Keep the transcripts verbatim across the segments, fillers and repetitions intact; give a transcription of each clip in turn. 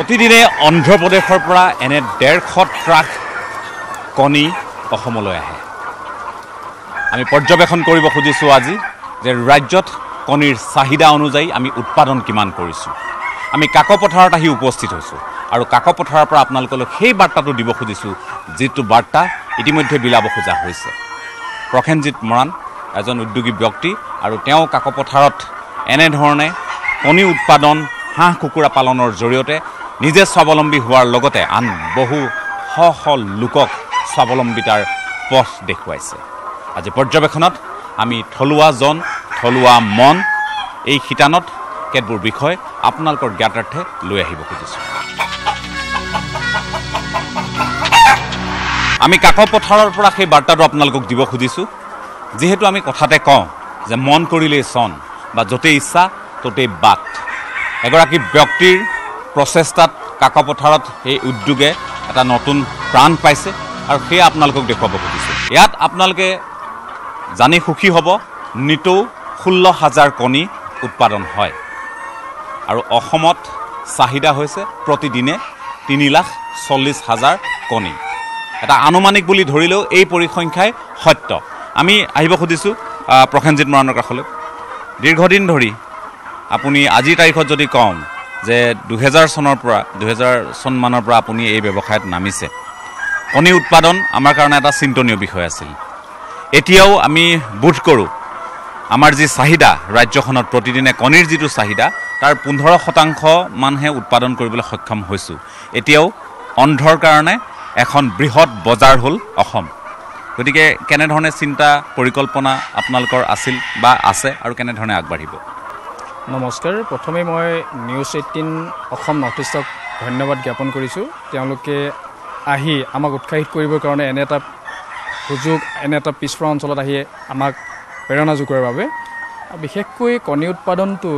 প্ৰতিদিনে অন্ধ্ৰপ্ৰদেশৰ পৰা এনে ডেৰশ ট্ৰাক কণী অসমলৈ আহে আমি পৰ্যবেক্ষণ কৰিব খুজিছোঁ আজি যে ৰাজ্যত কণীৰ চাহিদা অনুযায়ী আমি উৎপাদন কিমান কৰিছোঁ আমি কাকপথাৰত আহি উপস্থিত হৈছোঁ আৰু কাকপথাৰৰ পৰা আপোনালোকলৈ সেই বাৰ্তাটো দিব খুজিছোঁ যিটো বাৰ্তা ইতিমধ্যে বিলাব খোজা হৈছে প্ৰসেনজিৎ মৰাণ এজন উদ্যোগী ব্যক্তি আৰু তেওঁ কাকপথাৰত এনেধৰণে কণী উৎপাদন হাঁহ কুকুৰা পালনৰ জৰিয়তে নিজে স্বাৱলম্বী হোৱাৰ লগতে আন বহু শ শ লোকক স্বাৱলম্বিতাৰ পথ দেখুৱাইছে আজি পৰ্যবেক্ষণত আমি থলুৱা জন থলুৱা মন এই শিতানত কেতবোৰ বিষয় আপোনালোকৰ জ্ঞাতাৰ্থে লৈ আহিব খুজিছোঁ আমি কাকপথাৰৰ পৰা সেই বাৰ্তাটো আপোনালোকক দিব খুজিছোঁ যেহেতু আমি কথাতে কওঁ যে মন কৰিলেই চন বা য'তেই ইচ্ছা ত'তেই বাট এগৰাকী ব্যক্তিৰ প্ৰচেষ্টাত কাকপথাৰত এই উদ্যোগে এটা নতুন প্ৰাণ পাইছে আৰু সেয়া আপোনালোকক দেখুৱাব খুজিছোঁ ইয়াত আপোনালোকে জানি সুখী হ'ব নিতৌ ষোল্ল হাজাৰ কণী উৎপাদন হয় আৰু অসমত চাহিদা হৈছে প্ৰতিদিনে তিনি লাখ চল্লিছ হাজাৰ কণী এটা আনুমানিক বুলি ধৰিলেও এই পৰিসংখ্যাই সত্য আমি আহিব খুজিছোঁ প্ৰসেনজিৎ মৰাণৰ কাষলৈ দীৰ্ঘদিন ধৰি আপুনি আজিৰ তাৰিখত যদি কওঁ যে দুহেজাৰ চনৰ পৰা দুহেজাৰ চনমানৰ পৰা আপুনি এই ব্যৱসায়ত নামিছে কণী উৎপাদন আমাৰ কাৰণে এটা চিন্তনীয় বিষয় আছিল এতিয়াও আমি বোধ কৰোঁ আমাৰ যি চাহিদা ৰাজ্যখনত প্ৰতিদিনে কণীৰ যিটো চাহিদা তাৰ পোন্ধৰ শতাংশ মানহে উৎপাদন কৰিবলৈ সক্ষম হৈছোঁ এতিয়াও অন্ধ্ৰৰ কাৰণে এখন বৃহৎ বজাৰ হ'ল অসম গতিকে কেনেধৰণে চিন্তা পৰিকল্পনা আপোনালোকৰ আছিল বা আছে আৰু কেনেধৰণে আগবাঢ়িব নমস্কাৰ প্ৰথমে মই নিউজ এইটিন অসম নৰ্থ ইষ্টক ধন্যবাদ জ্ঞাপন কৰিছোঁ তেওঁলোকে আহি আমাক উৎসাহিত কৰিবৰ কাৰণে এনে এটা সুযোগ এনে এটা পিছপৰা অঞ্চলত আহি আমাক প্ৰেৰণা যোগোৱাৰ বাবে বিশেষকৈ কণী উৎপাদনটো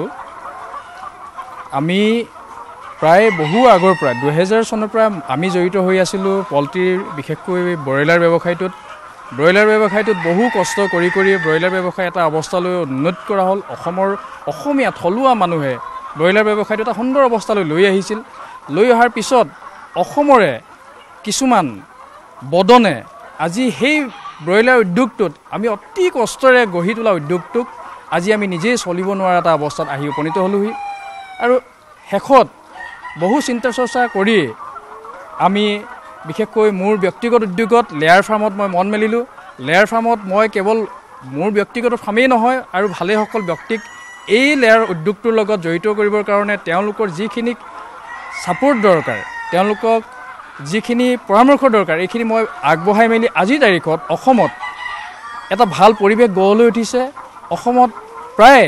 আমি প্ৰায় বহু আগৰ পৰা দুহেজাৰ চনৰ পৰা আমি জড়িত হৈ আছিলোঁ পল্ট্ৰিৰ বিশেষকৈ ব্ৰইলাৰ ব্যৱসায়টোত ব্ৰইলাৰ ব্যৱসায়টোত বহু কষ্ট কৰি কৰি ব্ৰইলাৰ ব্যৱসায় এটা অৱস্থালৈ উন্নত কৰা হ'ল অসমৰ অসমীয়া থলুৱা মানুহে ব্ৰইলাৰ ব্যৱসায়টো এটা সুন্দৰ অৱস্থালৈ লৈ আহিছিল লৈ অহাৰ পিছত অসমৰে কিছুমান বদনে আজি সেই ব্ৰইলাৰ উদ্যোগটোত আমি অতি কষ্টৰে গঢ়ি তোলা উদ্যোগটোক আজি আমি নিজেই চলিব নোৱাৰা এটা অৱস্থাত আহি উপনীত হ'লোহি আৰু শেষত বহু চিন্তা চৰ্চা কৰি আমি বিশেষকৈ মোৰ ব্যক্তিগত উদ্যোগত লেয়াৰ ফাৰ্মত মই মন মেলিলোঁ লেয়াৰ ফাৰ্মত মই কেৱল মোৰ ব্যক্তিগত ফাৰ্মেই নহয় আৰু ভালেসকল ব্যক্তিক এই লেয়াৰ উদ্যোগটোৰ লগত জড়িত কৰিবৰ কাৰণে তেওঁলোকৰ যিখিনি ছাপোৰ্ট দৰকাৰ তেওঁলোকক যিখিনি পৰামৰ্শ দৰকাৰ এইখিনি মই আগবঢ়াই মেলি আজিৰ তাৰিখত অসমত এটা ভাল পৰিৱেশ গঢ় লৈ উঠিছে অসমত প্ৰায়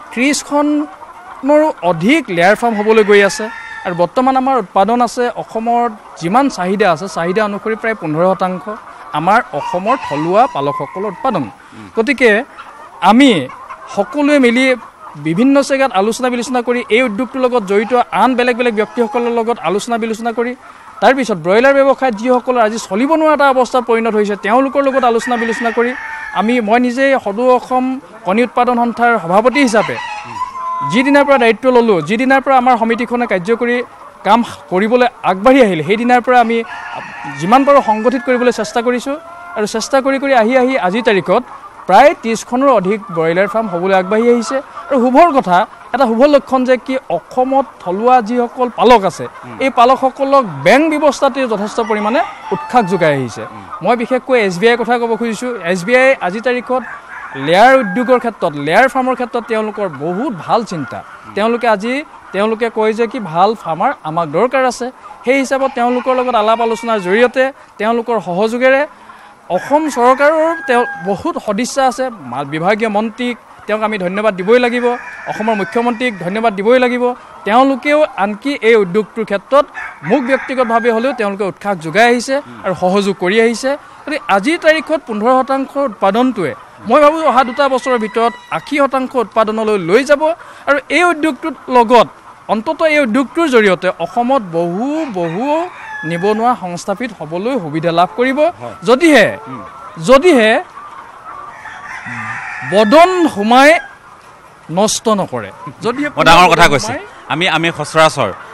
ত্ৰিছখনৰো অধিক লেয়াৰ ফাৰ্ম হ'বলৈ গৈ আছে আৰু বৰ্তমান আমাৰ উৎপাদন আছে অসমত যিমান চাহিদা আছে চাহিদা অনুসৰি প্ৰায় পোন্ধৰ শতাংশ আমাৰ অসমৰ থলুৱা পালকসকলৰ উৎপাদন গতিকে আমি সকলোৱে মিলি বিভিন্ন জেগাত আলোচনা বিলোচনা কৰি এই উদ্যোগটোৰ লগত জড়িত আন বেলেগ বেলেগ ব্যক্তিসকলৰ লগত আলোচনা বিলোচনা কৰি তাৰপিছত ব্ৰইলাৰ ব্যৱসায়ত যিসকলৰ আজি চলিব নোৱাৰা এটা অৱস্থাত পৰিণত হৈছে তেওঁলোকৰ লগত আলোচনা বিলোচনা কৰি আমি মই নিজেই সদৌ অসম কণী উৎপাদন সন্থাৰ সভাপতি হিচাপে যিদিনাৰ পৰা দায়িত্ব ল'লোঁ যিদিনাৰ পৰা আমাৰ সমিতিখনে কাৰ্যকৰী কাম কৰিবলৈ আগবাঢ়ি আহিলে সেইদিনাৰ পৰা আমি যিমান পাৰোঁ সংগঠিত কৰিবলৈ চেষ্টা কৰিছোঁ আৰু চেষ্টা কৰি কৰি আহি আহি আজিৰ তাৰিখত প্ৰায় ত্ৰিছখনৰ অধিক ব্ৰইলাৰ ফাৰ্ম হ'বলৈ আগবাঢ়ি আহিছে আৰু শুভৰ কথা এটা শুভ লক্ষণ যে কি অসমত থলুৱা যিসকল পালক আছে এই পালকসকলক বেংক ব্যৱস্থাটোৱে যথেষ্ট পৰিমাণে উৎসাহ যোগাই আহিছে মই বিশেষকৈ এছ বি আইৰ কথা ক'ব খুজিছোঁ এছ বি আই আজিৰ তাৰিখত লেয়াৰ উদ্যোগৰ ক্ষেত্ৰত লেয়াৰ ফাৰ্মৰ ক্ষেত্ৰত তেওঁলোকৰ বহুত ভাল চিন্তা তেওঁলোকে আজি তেওঁলোকে কয় যে কি ভাল ফাৰ্মাৰ আমাক দৰকাৰ আছে সেই হিচাপত তেওঁলোকৰ লগত আলাপ আলোচনাৰ জৰিয়তে তেওঁলোকৰ সহযোগেৰে অসম চৰকাৰৰ তেওঁ বহুত সদিচ্ছা আছে বিভাগীয় মন্ত্ৰীক তেওঁক আমি ধন্যবাদ দিবই লাগিব অসমৰ মুখ্যমন্ত্ৰীক ধন্যবাদ দিবই লাগিব তেওঁলোকেও আনকি এই উদ্যোগটোৰ ক্ষেত্ৰত মোক ব্যক্তিগতভাৱে হ'লেও তেওঁলোকে উৎসাহ যোগাই আহিছে আৰু সহযোগ কৰি আহিছে গতিকে আজিৰ তাৰিখত পোন্ধৰ শতাংশ উৎপাদনটোৱে মই ভাবোঁ অহা দুটা বছৰৰ ভিতৰত আশী শতাংশ উৎপাদনলৈ লৈ যাব আৰু এই উদ্যোগটোৰ লগত অন্ততঃ এই উদ্যোগটোৰ জৰিয়তে অসমত বহু বহু নিবনুৱা সংস্থাপিত হ'বলৈ সুবিধা লাভ কৰিব যদিহে যদিহে বদন সোমাই নষ্ট নকৰে যদিহে ডাঙৰ কথা কৈছে আমি আমি সচৰাচৰ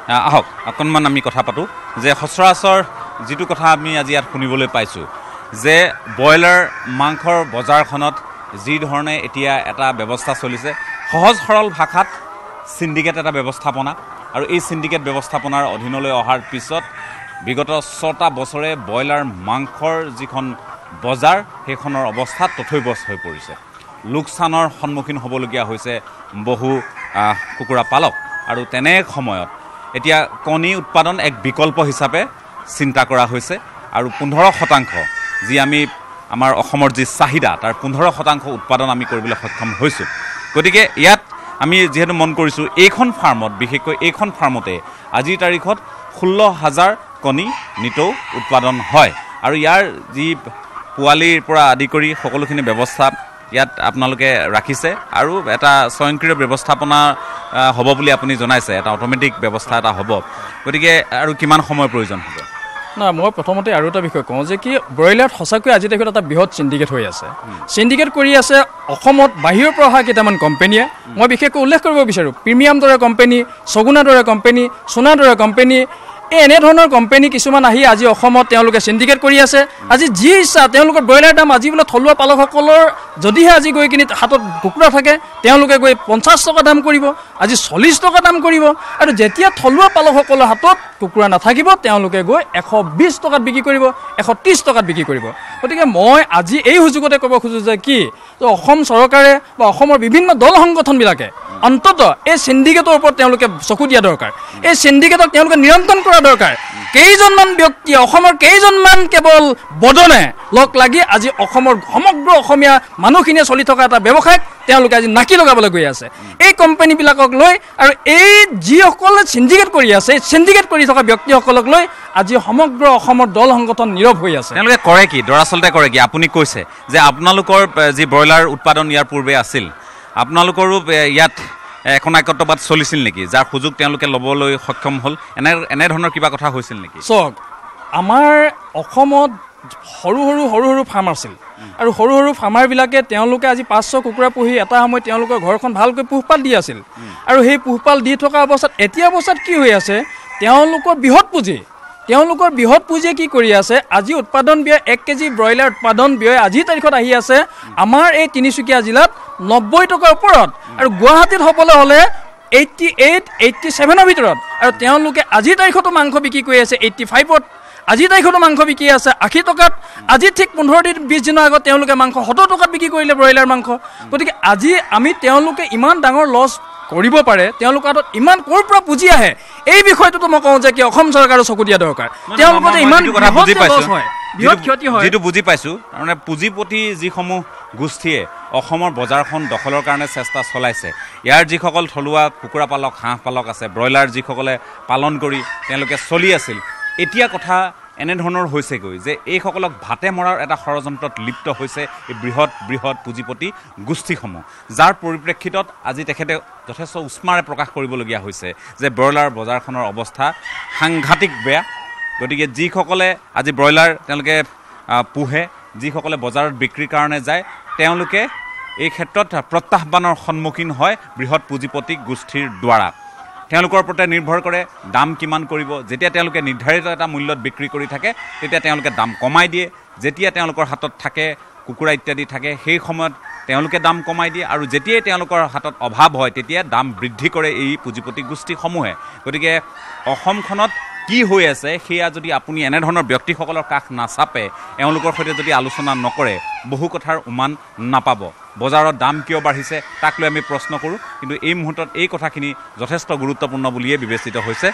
আহক অকণমান আমি কথা পাতোঁ যে সচৰাচৰ যিটো কথা আমি আজি ইয়াত শুনিবলৈ পাইছোঁ যে ব্ৰইলাৰ মাংসৰ বজাৰখনত যি ধৰণে এতিয়া এটা ব্যৱস্থা চলিছে সহজ সৰল ভাষাত সিন্ডিকেট এটা ব্যৱস্থাপনা আৰু এই সিন্ডিকেট ব্যৱস্থাপনাৰ অধীনলৈ অহাৰ পিছত বিগত ছটা বছৰে ব্ৰইলাৰ মাংসৰ যিখন বজাৰ সেইখনৰ অৱস্থা তথৈবচ হৈ পৰিছে লোকচানৰ সন্মুখীন হ'বলগীয়া হৈছে বহু কুকুৰা পালক আৰু তেনে সময়ত এতিয়া কণী উৎপাদন এক বিকল্প হিচাপে চিন্তা কৰা হৈছে আৰু পোন্ধৰ শতাংশ যি আমি আমাৰ অসমৰ যি চাহিদা তাৰ পোন্ধৰ শতাংশ উৎপাদন আমি কৰিবলৈ সক্ষম হৈছোঁ গতিকে ইয়াত আমি যেহেতু মন কৰিছোঁ এইখন ফাৰ্মত বিশেষকৈ এইখন ফাৰ্মতে আজিৰ তাৰিখত ষোল্ল হাজাৰ কণী নিতৌ উৎপাদন হয় আৰু ইয়াৰ যি পোৱালিৰ পৰা আদি কৰি সকলোখিনি ব্যৱস্থা ইয়াত আপোনালোকে ৰাখিছে আৰু এটা স্বয়ংক্ৰিয় ব্যৱস্থাপনা হ'ব বুলি আপুনি জনাইছে এটা অট'মেটিক ব্যৱস্থা এটা হ'ব গতিকে আৰু কিমান সময়ৰ প্ৰয়োজন হ'ব না মই প্ৰথমতে আৰু এটা বিষয় কওঁ যে কি ব্ৰইলাৰত সঁচাকৈ আজি দেখোন এটা বৃহৎ চিণ্ডিকেট হৈ আছে চিণ্ডিকেট কৰি আছে অসমত বাহিৰৰ পৰা অহা কেইটামান কোম্পানীয়ে মই বিশেষকৈ উল্লেখ কৰিব বিচাৰোঁ প্ৰিমিয়াম দৰে কোম্পানী ছগুনা দৰে কোম্পানী সোণা দৰে কোম্পানী এই এনেধৰণৰ কোম্পানী কিছুমান আহি আজি অসমত তেওঁলোকে চিণ্ডিকেট কৰি আছে আজি যি ইচ্ছা তেওঁলোকৰ ব্ৰইলাৰ দাম আজি বোলে থলুৱা পালকসকলৰ যদিহে আজি গৈ কিনি হাতত কুকুৰা থাকে তেওঁলোকে গৈ পঞ্চাছ টকা দাম কৰিব আজি চল্লিছ টকা দাম কৰিব আৰু যেতিয়া থলুৱা পালকসকলৰ হাতত কুকুৰা নাথাকিব তেওঁলোকে গৈ এশ বিছ টকাত বিক্ৰী কৰিব এশ ত্ৰিছ টকাত বিক্ৰী কৰিব গতিকে মই আজি এই সুযোগতে ক'ব খোজোঁ যে কি অসম চৰকাৰে বা অসমৰ বিভিন্ন দল সংগঠনবিলাকে অন্তত এই চিণ্ডিকেটৰ ওপৰত তেওঁলোকে চকু দিয়া দৰকাৰ এই চিণ্ডিকেটক তেওঁলোকে নিয়ন্ত্ৰণ কৰা দৰকাৰ কেইজনমান ব্যক্তি অসমৰ কেইজনমান কেৱল বদনে লগ লাগি আজি অসমৰ সমগ্ৰ অসমীয়া মানুহখিনিয়ে চলি থকা এটা ব্যৱসায়ক তেওঁলোকে আজি নাকি লগাবলৈ গৈ আছে এই কোম্পানীবিলাকক লৈ আৰু এই যিসকলে চিণ্ডিকেট কৰি আছে চিণ্ডিকেট কৰি থকা ব্যক্তিসকলক লৈ আজি সমগ্ৰ অসমৰ দল সংগঠন নীৰৱ হৈ আছে তেওঁলোকে কৰে কি দৰাচলতে কৰে কি আপুনি কৈছে যে আপোনালোকৰ যি ব্ৰইলাৰ উৎপাদন ইয়াৰ পূৰ্বে আছিল আপোনালোকৰো ইয়াত এখন একত্ৰবাদ চলিছিল নেকি যাৰ সুযোগ তেওঁলোকে ল'বলৈ সক্ষম হ'ল এনে এনেধৰণৰ কিবা কথা হৈছিল নেকি চাওক আমাৰ অসমত সৰু সৰু সৰু সৰু ফাৰ্ম আছিল আৰু সৰু সৰু ফাৰ্মাৰবিলাকে তেওঁলোকে আজি পাঁচশ কুকুৰা পুহি এটা সময়ত তেওঁলোকৰ ঘৰখন ভালকৈ পোহপাল দি আছিল আৰু সেই পোহপাল দি থকা অৱস্থাত এতিয়া অৱস্থাত কি হৈ আছে তেওঁলোকৰ বৃহৎ পুঁজি তেওঁলোকৰ বৃহৎ পুঁজিয়ে কি কৰি আছে আজি উৎপাদন ব্যয় এক কেজি ব্ৰইলাৰ উৎপাদন ব্যয় আজিৰ তাৰিখত আহি আছে আমাৰ এই তিনিচুকীয়া জিলাত নব্বৈ টকাৰ ওপৰত আৰু গুৱাহাটীত হ'বলৈ হ'লে এইট্টি এইট এইট্টি ছেভেনৰ ভিতৰত আৰু তেওঁলোকে আজিৰ তাৰিখতো মাংস বিক্ৰী কৰি আছে এইট্টি ফাইভত আজিৰ তাৰিখতো মাংস বিক্ৰী আছে আশী টকাত আজি ঠিক পোন্ধৰ দিন বিছ দিনৰ আগত তেওঁলোকে মাংস সত্তৰ টকাত বিক্ৰী কৰিলে ব্ৰইলাৰ মাংস গতিকে আজি আমি তেওঁলোকে ইমান ডাঙৰ লছ কৰিব পাৰে তেওঁলোকৰ হাতত ইমান ক'ৰ পৰা পুঁজি আহে এই বিষয়টোতো মই কওঁ যে কি অসম চৰকাৰৰ চকু দিয়া দৰকাৰ তেওঁলোকৰ ইমান বুজি পাইছোঁ বৃহৎ ক্ষতি হয় যিটো বুজি পাইছোঁ তাৰমানে পুঁজিপতি যিসমূহ গোষ্ঠীয়ে অসমৰ বজাৰখন দখলৰ কাৰণে চেষ্টা চলাইছে ইয়াৰ যিসকল থলুৱা কুকুৰা পালক হাঁহ পালক আছে ব্ৰইলাৰ যিসকলে পালন কৰি তেওঁলোকে চলি আছিল এতিয়া কথা এনেধৰণৰ হৈছেগৈ যে এইসকলক ভাতে মৰাৰ এটা ষড়যন্ত্ৰত লিপ্ত হৈছে এই বৃহৎ বৃহৎ পুঁজিপতি গোষ্ঠীসমূহ যাৰ পৰিপ্ৰেক্ষিতত আজি তেখেতে যথেষ্ট উষ্মাৰে প্ৰকাশ কৰিবলগীয়া হৈছে যে ব্ৰইলাৰ বজাৰখনৰ অৱস্থা সাংঘাতিক বেয়া গতিকে যিসকলে আজি ব্ৰইলাৰ তেওঁলোকে পোহে যিসকলে বজাৰত বিক্ৰীৰ কাৰণে যায় তেওঁলোকে এই ক্ষেত্ৰত প্ৰত্যাহ্বানৰ সন্মুখীন হয় বৃহৎ পুঁজিপতি গোষ্ঠীৰ দ্বাৰা তেওঁলোকৰ ওপৰতে নিৰ্ভৰ কৰে দাম কিমান কৰিব যেতিয়া তেওঁলোকে নিৰ্ধাৰিত এটা মূল্যত বিক্ৰী কৰি থাকে তেতিয়া তেওঁলোকে দাম কমাই দিয়ে যেতিয়া তেওঁলোকৰ হাতত থাকে কুকুৰা ইত্যাদি থাকে সেই সময়ত তেওঁলোকে দাম কমাই দিয়ে আৰু যেতিয়াই তেওঁলোকৰ হাতত অভাৱ হয় তেতিয়া দাম বৃদ্ধি কৰে এই পুঁজিপতি গোষ্ঠীসমূহে গতিকে অসমখনত কি হৈ আছে সেয়া যদি আপুনি এনেধৰণৰ ব্যক্তিসকলৰ কাষ নাচাপে এওঁলোকৰ সৈতে যদি আলোচনা নকৰে বহু কথাৰ উমান নাপাব বজাৰৰ দাম কিয় বাঢ়িছে তাক লৈ আমি প্ৰশ্ন কৰোঁ কিন্তু এই মুহূৰ্তত এই কথাখিনি যথেষ্ট গুৰুত্বপূৰ্ণ বুলিয়ে বিবেচিত হৈছে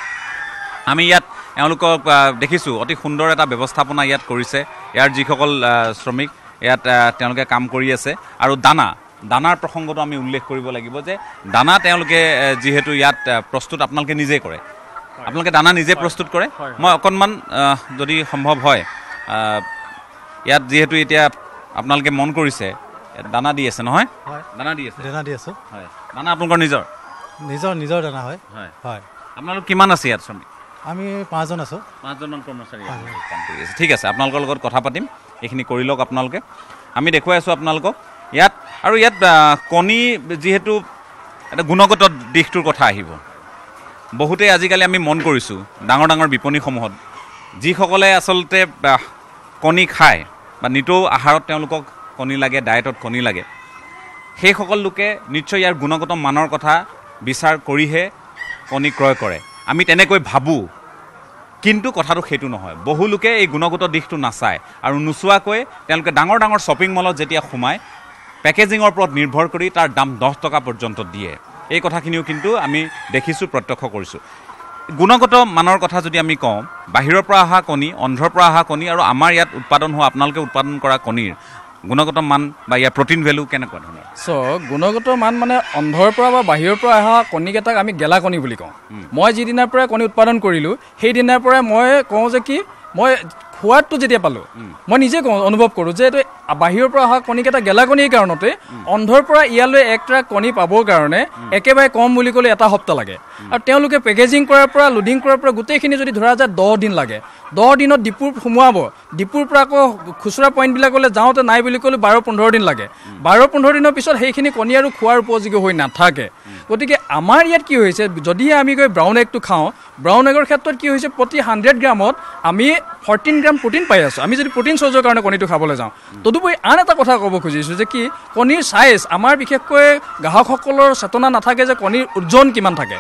আমি ইয়াত এওঁলোকক দেখিছোঁ অতি সুন্দৰ এটা ব্যৱস্থাপনা ইয়াত কৰিছে ইয়াৰ যিসকল শ্ৰমিক ইয়াত তেওঁলোকে কাম কৰি আছে আৰু দানা দানাৰ প্ৰসংগটো আমি উল্লেখ কৰিব লাগিব যে দানা তেওঁলোকে যিহেতু ইয়াত প্ৰস্তুত আপোনালোকে নিজে কৰে আপোনালোকে দানা নিজে প্ৰস্তুত কৰে মই অকণমান যদি সম্ভৱ হয় ইয়াত যিহেতু এতিয়া আপোনালোকে মন কৰিছে দানা দি আছে নহয় দানা দি আছে দানা দি আছোঁ হয় দানা আপোনালোকৰ নিজৰ নিজৰ নিজৰ দানা হয় হয় হয় আপোনালোক কিমান আছে ইয়াত শ্ৰমিক আমি পাঁচজন আছোঁ পাঁচজনমান কৰ্মচাৰী কাম কৰি আছে ঠিক আছে আপোনালোকৰ লগত কথা পাতিম এইখিনি কৰি লওক আপোনালোকে আমি দেখুৱাই আছোঁ আপোনালোকক ইয়াত আৰু ইয়াত কণী যিহেতু এটা গুণগত দিশটোৰ কথা আহিব বহুতেই আজিকালি আমি মন কৰিছোঁ ডাঙৰ ডাঙৰ বিপণীসমূহত যিসকলে আচলতে কণী খায় বা নিতৌ আহাৰত তেওঁলোকক কণী লাগে, ডায়েটত কণী লাগে, সেইসকল লোকে নিশ্চয় ইয়াৰ গুণগত মানৰ কথা বিচাৰ কৰিহে কণী ক্ৰয় কৰে। আমি তেনেকৈ ভাবোঁ, কিন্তু কথাটো সেইটো নহয়। বহু লোকে এই গুণগত দিশটো নাচায় আৰু নোচোৱাকৈ তেওঁলোকে ডাঙৰ ডাঙৰ শ্বপিং মলত যেতিয়া সোমায় পেকেজিঙৰ ওপৰত নিৰ্ভৰ কৰি তাৰ দাম দহ টকা পৰ্যন্ত দিয়ে। এই কথাখিনিও কিন্তু আমি দেখিছোঁ, প্ৰত্যক্ষ কৰিছোঁ। গুণগত মানৰ কথা যদি আমি কওঁ, বাহিৰৰ পৰা অহা কণী, অন্ধ্ৰৰ পৰা অহা কণী আৰু আমাৰ ইয়াত উৎপাদন হোৱা, আপোনালোকে উৎপাদন কৰা কণীৰ গুণগত মান বা ইয়াৰ প্ৰটিন ভেলু কেনেকুৱা ধৰণৰ? চ' গুণগত মান মানে অন্ধ্ৰৰ পৰা বা বাহিৰৰ পৰা অহা কণীকেইটাক আমি গেলা কণী বুলি কওঁ। মই যিদিনাৰ পৰাই কণী উৎপাদন কৰিলোঁ সেইদিনাৰ পৰাই মই কওঁ যে কি মই সোৱাদটো যেতিয়া পালোঁ মই নিজে কওঁ, অনুভৱ কৰোঁ যে এইটো বাহিৰৰ পৰা অহা কণীকেইটা গেলা কণীৰ কাৰণতে অন্ধ্ৰৰ পৰা ইয়ালৈ এক ট্ৰাক কণী পাবৰ কাৰণে একেবাৰে কম বুলি ক'লে এটা সপ্তাহ লাগে। আৰু তেওঁলোকে পেকেজিং কৰাৰ পৰা লোডিং কৰাৰ পৰা গোটেইখিনি যদি ধৰা যায় দহ দিন লাগে। দহ দিনত ডিপুৰ সোমোৱাব, ডিপুৰ পৰা আকৌ খুচুৰা পইণ্টবিলাকলৈ যাওঁতে নাই বুলি ক'লে বাৰ পোন্ধৰ দিন লাগে। বাৰ পোন্ধৰ দিনৰ পিছত সেইখিনি কণী আৰু খোৱাৰ উপযোগী হৈ নাথাকে। গতিকে আমাৰ ইয়াত কি হৈছে, যদিহে আমি গৈ ব্ৰাউন এগটো খাওঁ, ব্ৰাউন এগৰ ক্ষেত্ৰত কি হৈছে, প্ৰতি হাণ্ড্ৰেড গ্ৰামত আমি ফৰ্টিন গ্ৰাম প্ৰটিন পাই আছোঁ। আমি যদি প্ৰটিন চৰ্চৰ কাৰণে কণীটো খাবলৈ যাওঁ। তদুপৰি আন এটা কথা ক'ব খুজিছোঁ যে কি কণীৰ চাইজ আমাৰ বিশেষকৈ গ্ৰাহকসকলৰ চেতনা নাথাকে যে কণীৰ ওজন কিমান থাকে।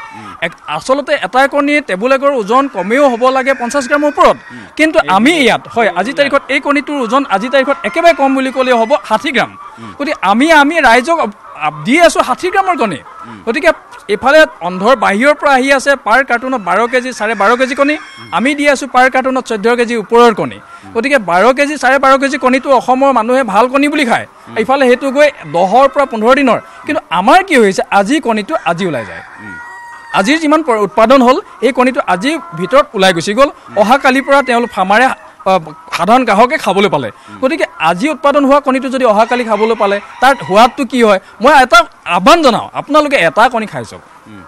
আচলতে এটা কণী টেবুল এগৰ ওজন কমেও হ'ব লাগে পঞ্চাছ গ্ৰামৰ ওপৰত, কিন্তু আমি ইয়াত হয় আজি তাৰিখত এই কণীটোৰ ওজন আজি তাৰিখত একেবাৰে কম বুলি ক'লেও হ'ব ষাঠি গ্ৰাম। গতিকে আমি আমি ৰাইজক দি আছোঁ ষাঠি গ্ৰামৰ কণী। গতিকে এইফালে অন্ধ্ৰৰ বাহিৰৰ পৰা আহি আছে পাৰ কাৰ্টুনত বাৰ কেজি চাৰে বাৰ কেজি কণী, আমি দি আছোঁ পাৰ কাৰ্টুনত চৈধ্য কেজি ওপৰৰ কণী। গতিকে বাৰ কেজি চাৰে বাৰ কেজি কণীটো অসমৰ মানুহে ভাল কণী বুলি খায়, এইফালে সেইটো গৈ দহৰ পৰা পোন্ধৰ দিনৰ। কিন্তু আমাৰ কি হৈছে, আজি কণীটো আজি ওলাই যায়। আজিৰ যিমান উৎপাদন হ'ল এই কণীটো আজিৰ ভিতৰত ওলাই গুচি গ'ল। অহাকালিৰ পৰা তেওঁলোক ফাৰ্মাৰে সাধাৰণ গ্ৰাহকে খাবলৈ পালে। গতিকে আজি উৎপাদন হোৱা কণীটো যদি অহাকালি খাবলৈ পালে তাৰ সোৱাদটো কি হয়, মই এটা আহ্বান জনাওঁ, আপোনালোকে এটা কণী খাই চাওক,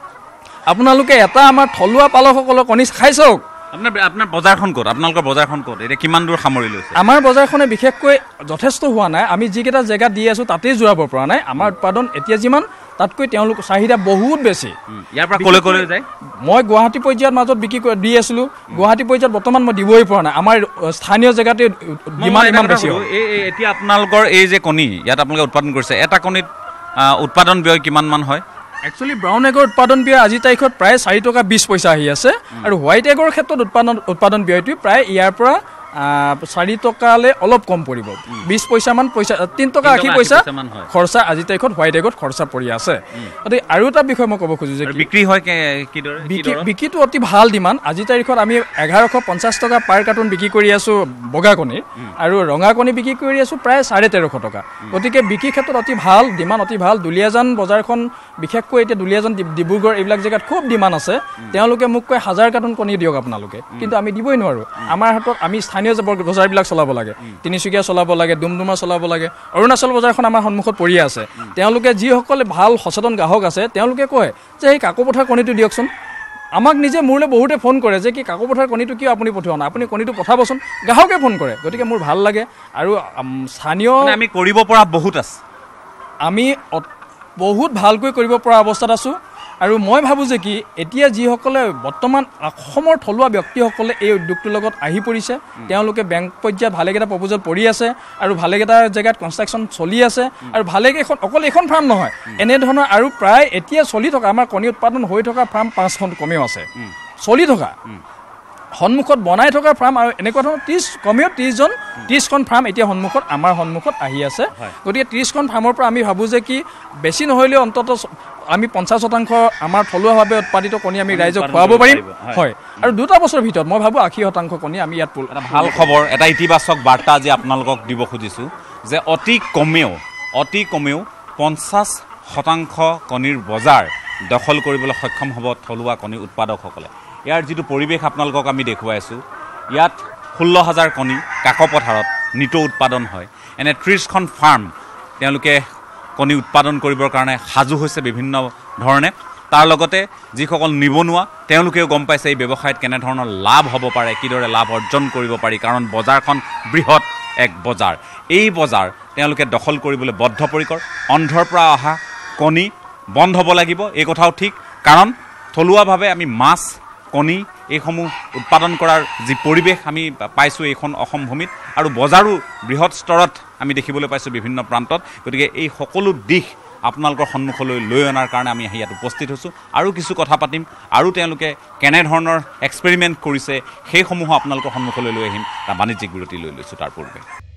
আপোনালোকে এটা আমাৰ থলুৱা পালকসকলৰ কণী খাই চাওক। আপোনাৰ আপোনাৰ বজাৰখন ক'ত? আপোনালোকৰ বজাৰখন ক'ত? এতিয়া কিমান দূৰ সামৰি লৈছে? আমাৰ বজাৰখনে বিশেষকৈ যথেষ্ট হোৱা নাই। আমি যিকেইটা জেগাত দি আছোঁ তাতেই জোৰাব পৰা নাই। আমাৰ উৎপাদন এতিয়া যিমান তাতকৈ তেওঁলোক চাহিদা বহুত বেছি। ইয়াৰ পৰা ক'লৈ ক'লৈ যায়? মই গুৱাহাটী পৰ্যায়ত মাজত বিক্ৰী দি আছিলোঁ, গুৱাহাটী পৰ্যায়ত বৰ্তমান মই দিবই পৰা নাই। আমাৰ স্থানীয় জেগাতে ডিমাণ্ড ইমান বেছি হয়। এতিয়া আপোনালোকৰ এই যে কণী ইয়াত আপোনালোকে উৎপাদন কৰিছে, এটা কণীত উৎপাদন ব্যয় কিমান মান হয়? একচুৱেলি ব্ৰাউন এগৰ উৎপাদন ব্যয় আজি তাৰিখত প্ৰায় চাৰি টকা বিছ পইচা আহি আছে, আৰু হোৱাইট এগৰ ক্ষেত্ৰত উৎপাদন উৎপাদন ব্যয়টো প্ৰায় ইয়াৰ পৰা চাৰি টকালৈ অলপ কম পৰিব, বিছ পইচামান পইচা, তিনি টকা আশী পইচা খৰচা আজি তাৰিখত হোৱাইট এগত খৰচা পৰি আছে। গতিকে আৰু এটা বিষয় মই ক'ব খোজোঁ যে বিক্ৰী হয় বিক্ৰীটো অতি ভাল ডিমাণ্ড। আজি তাৰিখত আমি এঘাৰশ পঞ্চাছ টকা পাৰ কাৰ্টুন বিক্ৰী কৰি আছোঁ বগা কণীৰ, আৰু ৰঙা কণী বিক্ৰী কৰি আছোঁ প্ৰায় চাৰে তেৰশ টকা। গতিকে বিক্ৰীৰ ক্ষেত্ৰত অতি ভাল, ডিমাণ্ড অতি ভাল। দুলীয়াজান বজাৰখন বিশেষকৈ এতিয়া দুলীয়াজান ডিব্ৰুগড় এইবিলাক জেগাত খুব ডিমাণ্ড আছে। তেওঁলোকে মোক কয় হাজাৰ কাৰ্টুন কণী দিয়ক আপোনালোকে, কিন্তু আমি দিবই নোৱাৰোঁ। আমাৰ হাতত আমি স্থানীয় বজাৰবিলাক চলাব লাগে, তিনিচুকীয়া চলাব লাগে, ডুমডুমা চলাব লাগে, অৰুণাচল বজাৰখন আমাৰ সন্মুখত পৰি আছে। তেওঁলোকে যিসকলে ভাল সচেতন গ্ৰাহক আছে তেওঁলোকে কয় যে এই কাকোপথাৰ কণীটো দিয়কচোন। আমাক নিজে মোৰলৈ বহুতে ফোন কৰে যে কি কাকোপথাৰ কণীটো কিয় আপুনি পঠিওৱা নাই, আপুনি কণীটো পঠাবচোন, গ্ৰাহকে ফোন কৰে। গতিকে মোৰ ভাল লাগে। আৰু স্থানীয় আমি কৰিব পৰা বহুত আছে, আমি বহুত ভালকৈ কৰিব পৰা অৱস্থাত আছোঁ। আৰু মই ভাবোঁ যে কি এতিয়া যিসকলে বৰ্তমান অসমৰ থলুৱা ব্যক্তিসকলে এই উদ্যোগটোৰ লগত আহি পৰিছে, তেওঁলোকে বেংক পৰ্যায়ত ভালেকেইটা প্ৰপ'জেল পৰি আছে, আৰু ভালেকেইটা জেগাত কনষ্ট্ৰাকশ্যন চলি আছে, আৰু ভালেকেইখন অকল এইখন ফাৰ্ম নহয়, এনেধৰণৰ আৰু প্ৰায় এতিয়া চলি থকা আমাৰ কণী উৎপাদন হৈ থকা ফাৰ্ম পাঁচখন কমেও আছে চলি থকা, সন্মুখত বনাই থকা ফাৰ্ম, আৰু এনেকুৱা ধৰণৰ ত্ৰিছ কমেও ত্ৰিছজন ত্ৰিছখন ফাৰ্ম এতিয়া সন্মুখত আমাৰ সন্মুখত আহি আছে। গতিকে ত্ৰিছখন ফাৰ্মৰ পৰা আমি ভাবোঁ যে কি বেছি নহ'লেও অন্ততঃ আমি পঞ্চাছ শতাংশ আমাৰ থলুৱাভাৱে উৎপাদিত কণী আমি ৰাইজক খুৱাব পাৰিম। হয়, আৰু দুটা বছৰৰ ভিতৰত মই ভাবোঁ আশী শতাংশ কণী আমি ইয়াত এটা ভাল খবৰ, এটা ইতিবাচক বাৰ্তা আজি আপোনালোকক দিব খুজিছোঁ যে অতি কমেও অতি কমেও পঞ্চাছ শতাংশ কণীৰ বজাৰ দখল কৰিবলৈ সক্ষম হ'ব থলুৱা কণী উৎপাদকসকলে। ইয়াৰ যিটো পৰিৱেশ আপোনালোকক আমি দেখুৱাই আছোঁ, ইয়াত ষোল্ল হাজাৰ কণী কাকপথাৰত নিতৌ উৎপাদন হয়। এনে ত্ৰিছখন ফাৰ্ম তেওঁলোকে কণী উৎপাদন কৰিবৰ কাৰণে সাজু হৈছে বিভিন্ন ধৰণে। তাৰ লগতে যিসকল নিবনুৱা তেওঁলোকেও গম পাইছে এই ব্যৱসায়ত কেনেধৰণৰ লাভ হ'ব পাৰে, কিদৰে লাভ অৰ্জন কৰিব পাৰি, কাৰণ বজাৰখন বৃহৎ এক বজাৰ। এই বজাৰ তেওঁলোকে দখল কৰিবলৈ বদ্ধপৰিকৰ। অন্ধ্ৰৰ পৰা অহা কণী বন্ধ হ'ব লাগিব, এই কথাও ঠিক, কাৰণ থলুৱাভাৱে আমি মাছ কণী এইসমূহ উৎপাদন কৰাৰ যি পৰিৱেশ আমি পাইছোঁ এইখন অসম ভূমিত আৰু বজাৰো বৃহৎ স্তৰত আমি দেখিবলৈ পাইছোঁ বিভিন্ন প্ৰান্তত গতিকে এই সকলো দিশ আপোনালোকৰ সন্মুখলৈ লৈ অনাৰ কাৰণে আমি আহি ইয়াত উপস্থিত হৈছোঁ আৰু কিছু কথা পাতিম আৰু তেওঁলোকে কেনেধৰণৰ এক্সপেৰিমেণ্ট কৰিছে সেইসমূহো আপোনালোকৰ সন্মুখলৈ লৈ আহিম এটা বাণিজ্যিক বিৰতি লৈ লৈছোঁ তাৰ পূৰ্বে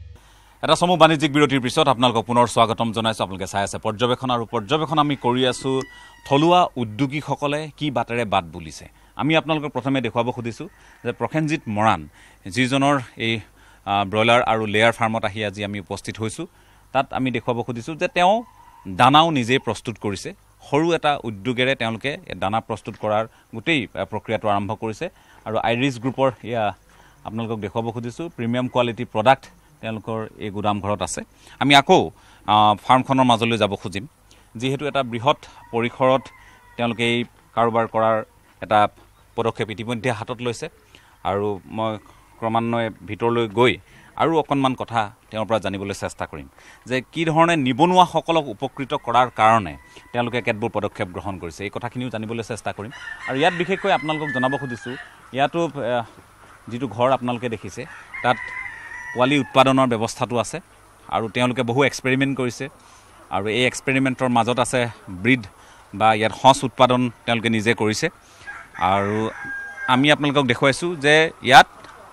এটা সমূহ বাণিজ্যিক বিৰতিৰ পিছত আপোনালোকক পুনৰ স্বাগতম জনাইছোঁ আপোনালোকে চাই আছে পৰ্যবেক্ষণ আৰু পৰ্যবেক্ষণ আমি কৰি আছোঁ থলুৱা উদ্যোগীসকলে কি বাটেৰে বাট বুলিছে আমি আপোনালোকক প্ৰথমে দেখুৱাব খুজিছোঁ যে প্ৰসেনজিৎ মৰাণ যিজনৰ এই ব্ৰইলাৰ আৰু লেয়াৰ ফাৰ্মত আহি আজি আমি উপস্থিত হৈছোঁ তাত আমি দেখুৱাব খুজিছোঁ যে তেওঁ দানাও নিজে প্ৰস্তুত কৰিছে সৰু এটা উদ্যোগেৰে তেওঁলোকে দানা প্ৰস্তুত কৰাৰ গোটেই প্ৰক্ৰিয়াটো আৰম্ভ কৰিছে আৰু আইৰিছ গ্ৰুপৰ এয়া আপোনালোকক দেখুৱাব খুজিছোঁ প্ৰিমিয়াম কোৱালিটি প্ৰডাক্ট তেওঁলোকৰ এই গুদাম ঘৰত আছে আমি আকৌ ফাৰ্মখনৰ মাজলৈ যাব খুজিম যিহেতু এটা বৃহৎ পৰিসৰত তেওঁলোকে এই কাৰোবাৰ কৰাৰ এটা পদক্ষেপ ইতিমধ্যে হাতত লৈছে আৰু মই ক্ৰমান্বয়ে ভিতৰলৈ গৈ আৰু অকণমান কথা তেওঁৰ পৰা জানিবলৈ চেষ্টা কৰিম যে কি ধৰণে নিবনুৱাসকলক উপকৃত কৰাৰ কাৰণে তেওঁলোকে কেতবোৰ পদক্ষেপ গ্ৰহণ কৰিছে এই কথাখিনিও জানিবলৈ চেষ্টা কৰিম আৰু ইয়াত বিশেষকৈ আপোনালোকক জনাব খুজিছোঁ ইয়াতো যিটো ঘৰ আপোনালোকে দেখিছে তাত পোৱালি উৎপাদনৰ ব্যৱস্থাটো আছে আৰু তেওঁলোকে বহু এক্সপেৰিমেণ্ট কৰিছে আৰু এই এক্সপেৰিমেণ্টৰ মাজত আছে ব্ৰিড বা ইয়াত সঁচ উৎপাদন তেওঁলোকে নিজে কৰিছে আৰু আমি আপোনালোকক দেখুৱাইছোঁ যে ইয়াত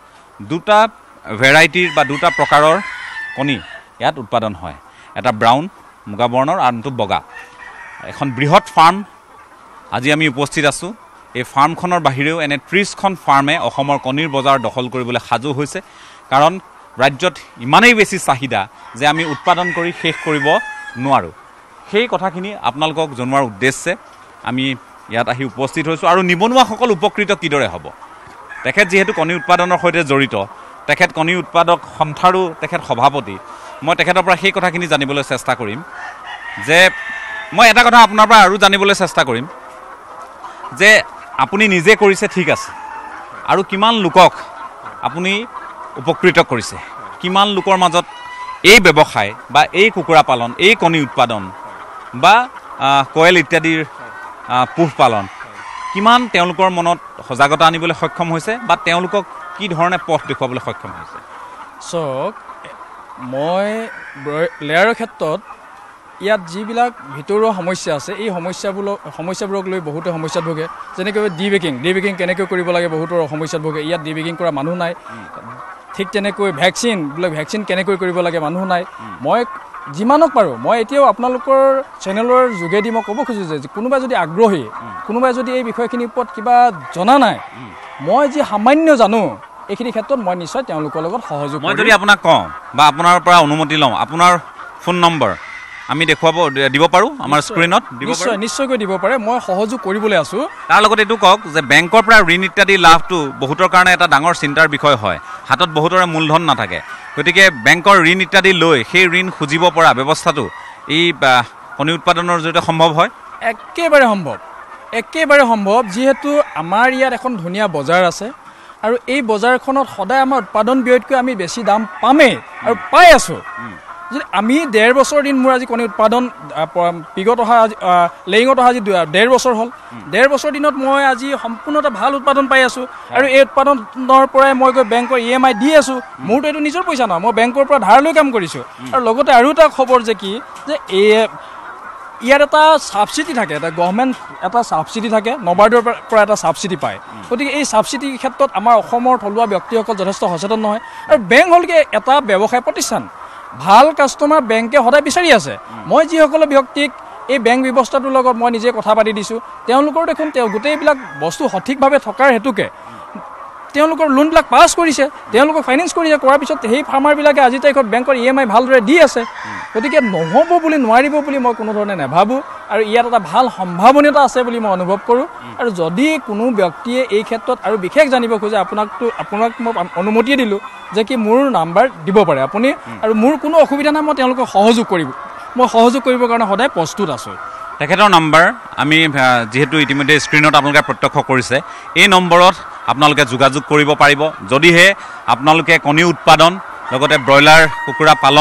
দুটা ভেৰাইটিৰ বা দুটা প্ৰকাৰৰ কণী ইয়াত উৎপাদন হয় এটা ব্ৰাউন মুগা বৰ্ণৰ আৰু আনটো বগা এখন বৃহৎ ফাৰ্ম আজি আমি উপস্থিত আছোঁ এই ফাৰ্মখনৰ বাহিৰেও এনে ত্ৰিছখন ফাৰ্মে অসমৰ কণীৰ বজাৰ দখল কৰিবলৈ সাজু হৈছে কাৰণ ৰাজ্যত ইমানেই বেছি চাহিদা যে আমি উৎপাদন কৰি শেষ কৰিব নোৱাৰোঁ সেই কথাখিনি আপোনালোকক জনোৱাৰ উদ্দেশ্যে আমি ইয়াত আহি উপস্থিত হৈছোঁ আৰু নিবনুৱাসকল উপকৃত কিদৰে হ'ব তেখেত যিহেতু কণী উৎপাদনৰ সৈতে জড়িত তেখেত কণী উৎপাদক সন্থাৰো তেখেত সভাপতি মই তেখেতৰ পৰা সেই কথাখিনি জানিবলৈ চেষ্টা কৰিম যে মই এটা কথা আপোনাৰ পৰা আৰু জানিবলৈ চেষ্টা কৰিম যে আপুনি নিজে কৰিছে ঠিক আছে আৰু কিমান লোকক আপুনি উপকৃত কৰিছে কিমান লোকৰ মাজত এই ব্যৱসায় বা এই কুকুৰা পালন এই কণী উৎপাদন বা কয়েল ইত্যাদিৰ পোহপালন কিমান তেওঁলোকৰ মনত সজাগতা আনিবলৈ সক্ষম হৈছে বা তেওঁলোকক কি ধৰণে পথ দেখুৱাবলৈ সক্ষম হৈছে চাওক মই লেয়াৰৰ ক্ষেত্ৰত ইয়াত যিবিলাক ভিতৰুৱা সমস্যা আছে এই সমস্যাবোৰক সমস্যাবোৰক লৈ বহুতে সমস্যাত ভোগে যেনেকৈ ডি বেকিং ডি বেকিং কেনেকৈ কৰিব লাগে বহুতৰ সমস্যাত ভোগে ইয়াত ডি বেকিং কৰা মানুহ নাই ঠিক তেনেকৈ ভেকচিন বোলে ভেকচিন কেনেকৈ কৰিব লাগে মানুহ নাই মই যিমানক পাৰোঁ মই এতিয়াও আপোনালোকৰ চেনেলৰ যোগেদি মই ক'ব খোজোঁ যে কোনোবাই যদি আগ্ৰহী কোনোবাই যদি এই বিষয়খিনিৰ ওপৰত কিবা জনা নাই মই যি সামান্য জানো এইখিনি ক্ষেত্ৰত মই নিশ্চয় তেওঁলোকৰ লগত সহযোগ মই যদি আপোনাক কওঁ বা আপোনাৰ পৰা অনুমতি লওঁ আপোনাৰ ফোন নম্বৰ আমি দেখুৱাব দিব পাৰোঁ আমাৰ স্ক্ৰীণত নিশ্চয় নিশ্চয়কৈ দিব পাৰে মই সহযোগ কৰিবলৈ আছোঁ তাৰ লগত এইটো কওক যে বেংকৰ পৰা ঋণ ইত্যাদি লাভটো বহুতৰ কাৰণে এটা ডাঙৰ চিন্তাৰ বিষয় হয় হাতত বহুতৰে মূলধন নাথাকে গতিকে বেংকৰ ঋণ ইত্যাদি লৈ সেই ঋণ খুজিব পৰা ব্যৱস্থাটো এই কণী উৎপাদনৰ জৰিয়তে সম্ভৱ হয় একেবাৰে সম্ভৱ একেবাৰে সম্ভৱ যিহেতু আমাৰ ইয়াত এখন ধুনীয়া বজাৰ আছে আৰু এই বজাৰখনত সদায় আমাৰ উৎপাদন ব্যয়তকৈ আমি বেছি দাম পামেই আৰু পাই আছোঁ যদি আমি ডেৰ বছৰ দিন মোৰ আজি কণী উৎপাদন বিগত অহা লেয়িঙত অহা আজি ডেৰ বছৰ হ'ল ডেৰ বছৰ দিনত মই আজি সম্পূৰ্ণ এটা ভাল উৎপাদন পাই আছোঁ আৰু এই উৎপাদনৰ পৰাই মই গৈ বেংকৰ ই এম আই দি আছোঁ মোৰতো এইটো নিজৰ পইচা নহয় মই বেংকৰ পৰা ধাৰ লৈ কাম কৰিছোঁ আৰু লগতে আৰু এটা খবৰ যে কি যে এই ইয়াত এটা ছাবচিডি থাকে এটা গভৰ্ণমেণ্ট এটা ছাবচিডি থাকে নবাৰ্ডৰ পৰা এটা ছাবচিডি পায় গতিকে এই ছাবচিডিৰ ক্ষেত্ৰত আমাৰ অসমৰ থলুৱা ব্যক্তিসকল যথেষ্ট সচেতন নহয় আৰু বেংক হ'লগৈ এটা ব্যৱসায় প্ৰতিষ্ঠান ভাল কাষ্টমাৰ বেংকে সদায় বিচাৰি আছে মই যিসকলে ব্যক্তিক এই বেংক ব্যৱস্থাটোৰ লগত মই নিজে কথা পাতি দিছোঁ তেওঁলোকৰ দেখোন তেওঁ গোটেইবিলাক বস্তু সঠিকভাৱে থকাৰ হেতুকে তেওঁলোকৰ লোনবিলাক পাছ কৰিছে তেওঁলোকক ফাইনেন্স কৰিছে কৰাৰ পিছত সেই ফাৰ্মাৰবিলাকে আজি তাৰিখত বেংকৰ ই এম আই ভালদৰে দি আছে গতিকে নহ'ব বুলি নোৱাৰিব বুলি মই কোনো ধৰণে নাভাবোঁ আৰু ইয়াত এটা ভাল সম্ভাৱনীয়তা আছে বুলি মই অনুভৱ কৰোঁ আৰু যদি কোনো ব্যক্তিয়ে এই ক্ষেত্ৰত আৰু বিশেষ জানিব খোজে আপোনাকতো আপোনাক মই অনুমতি দিলোঁ যে কি মোৰ নাম্বাৰ দিব পাৰে আপুনি আৰু মোৰ কোনো অসুবিধা নাই মই তেওঁলোকক সহযোগ কৰিব মই সহযোগ কৰিবৰ কাৰণে সদায় প্ৰস্তুত আছোঁ তেখেতৰ নাম্বাৰ আমি যিহেতু ইতিমধ্যে স্ক্ৰীণত আপোনালোকে প্ৰত্যক্ষ কৰিছে এই নম্বৰত আপোনালোকে যোগাযোগ কৰিব পাৰিব যদিহে আপোনালোকে কণী উৎপাদন লগতে ব্ৰইলাৰ কুকুৰা পালন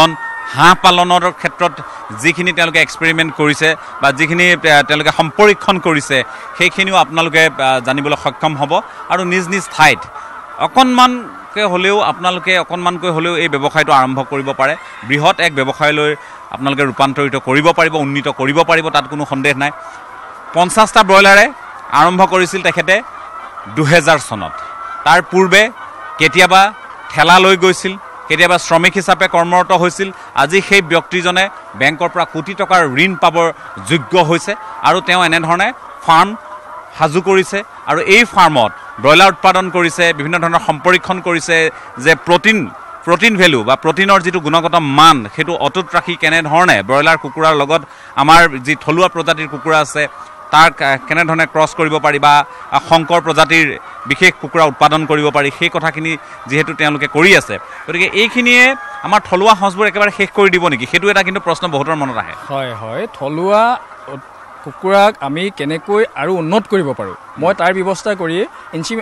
হাঁহ পালনৰ ক্ষেত্ৰত যিখিনি তেওঁলোকে এক্সপেৰিমেণ্ট কৰিছে বা যিখিনি তেওঁলোকে সম্পৰীক্ষণ কৰিছে সেইখিনিও আপোনালোকে জানিবলৈ সক্ষম হ'ব আৰু নিজ নিজ ঠাইত অকণমানকৈ হ'লেও আপোনালোকে অকণমানকৈ হ'লেও এই ব্যৱসায়টো আৰম্ভ কৰিব পাৰে বৃহৎ এক ব্যৱসায়লৈ আপোনালোকে ৰূপান্তৰিত কৰিব পাৰিব উন্নীত কৰিব পাৰিব তাত কোনো সন্দেহ নাই পঞ্চাছটা ব্ৰইলাৰে আৰম্ভ কৰিছিল তেখেতে দুহেজাৰ চনত তাৰ পূৰ্বে কেতিয়াবা ঠেলা লৈ গৈছিল কেতিয়াবা শ্ৰমিক হিচাপে কৰ্মৰত হৈছিল আজি সেই ব্যক্তিজনে বেংকৰ পৰা কোটি টকাৰ ঋণ পাবৰ যোগ্য হৈছে আৰু তেওঁ এনেধৰণে ফাৰ্ম সাজু কৰিছে আৰু এই ফাৰ্মত ব্ৰইলাৰ উৎপাদন কৰিছে বিভিন্ন ধৰণৰ সম্পৰীক্ষণ কৰিছে যে প্ৰটিন প্ৰটিন ভেলু বা প্ৰটিনৰ যিটো গুণগত মান সেইটো অটুট ৰাখি কেনেধৰণে ব্ৰইলাৰ কুকুৰাৰ লগত আমাৰ যি থলুৱা প্ৰজাতিৰ কুকুৰা আছে তাক কেনেধৰণে ক্ৰছ কৰিব পাৰি বা শংকৰ প্ৰজাতিৰ বিশেষ কুকুৰা উৎপাদন কৰিব পাৰি সেই কথাখিনি যিহেতু তেওঁলোকে কৰি আছে গতিকে এইখিনিয়ে আমাৰ থলুৱা সঁচবোৰ একেবাৰে শেষ কৰি দিব নেকি সেইটো এটা কিন্তু প্ৰশ্ন বহুতৰ মনত আহে হয় হয় থলুৱা কুকুৰাক আমি কেনেকৈ আৰু উন্নত কৰিব পাৰোঁ মই তাৰ ব্যৱস্থা কৰি ইঞ্চি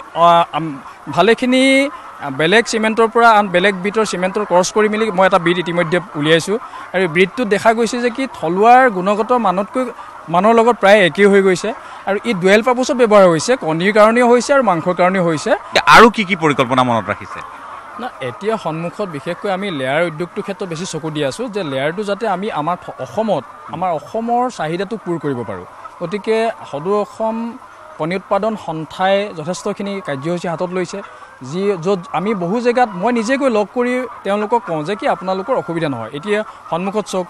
ভালেখিনি বেলেগ চিমেণ্টৰ পৰা আন বেলেগ বিটৰ চিমেণ্টৰ ক্ৰছ কৰি মেলি মই এটা বিট ইতিমধ্যে উলিয়াইছোঁ আৰু বিটটোত দেখা গৈছে যে কি থলুৱাৰ গুণগত মানতকৈ মানৰ লগত প্ৰায় একেই হৈ গৈছে আৰু ই ডুৱেল পাৰ্পছত ব্যৱহাৰ হৈছে কণীৰ কাৰণেও হৈছে আৰু মাংসৰ কাৰণেও হৈছে আৰু কি কি পৰিকল্পনা মনত ৰাখিছে না এতিয়া সন্মুখত বিশেষকৈ আমি লেয়াৰ উদ্যোগটোৰ ক্ষেত্ৰত বেছি চকু দি আছোঁ যে লেয়াৰটো যাতে আমি আমাৰ অসমত আমাৰ অসমৰ চাহিদাটো পূৰ কৰিব পাৰোঁ গতিকে সদৌ অসম কণী উৎপাদন সন্থাই যথেষ্টখিনি কাৰ্যসূচী হাতত লৈছে যি য'ত আমি বহু জেগাত মই নিজে গৈ লগ কৰি তেওঁলোকক কওঁ যে কি আপোনালোকৰ অসুবিধা নহয় এতিয়া সন্মুখত চাওক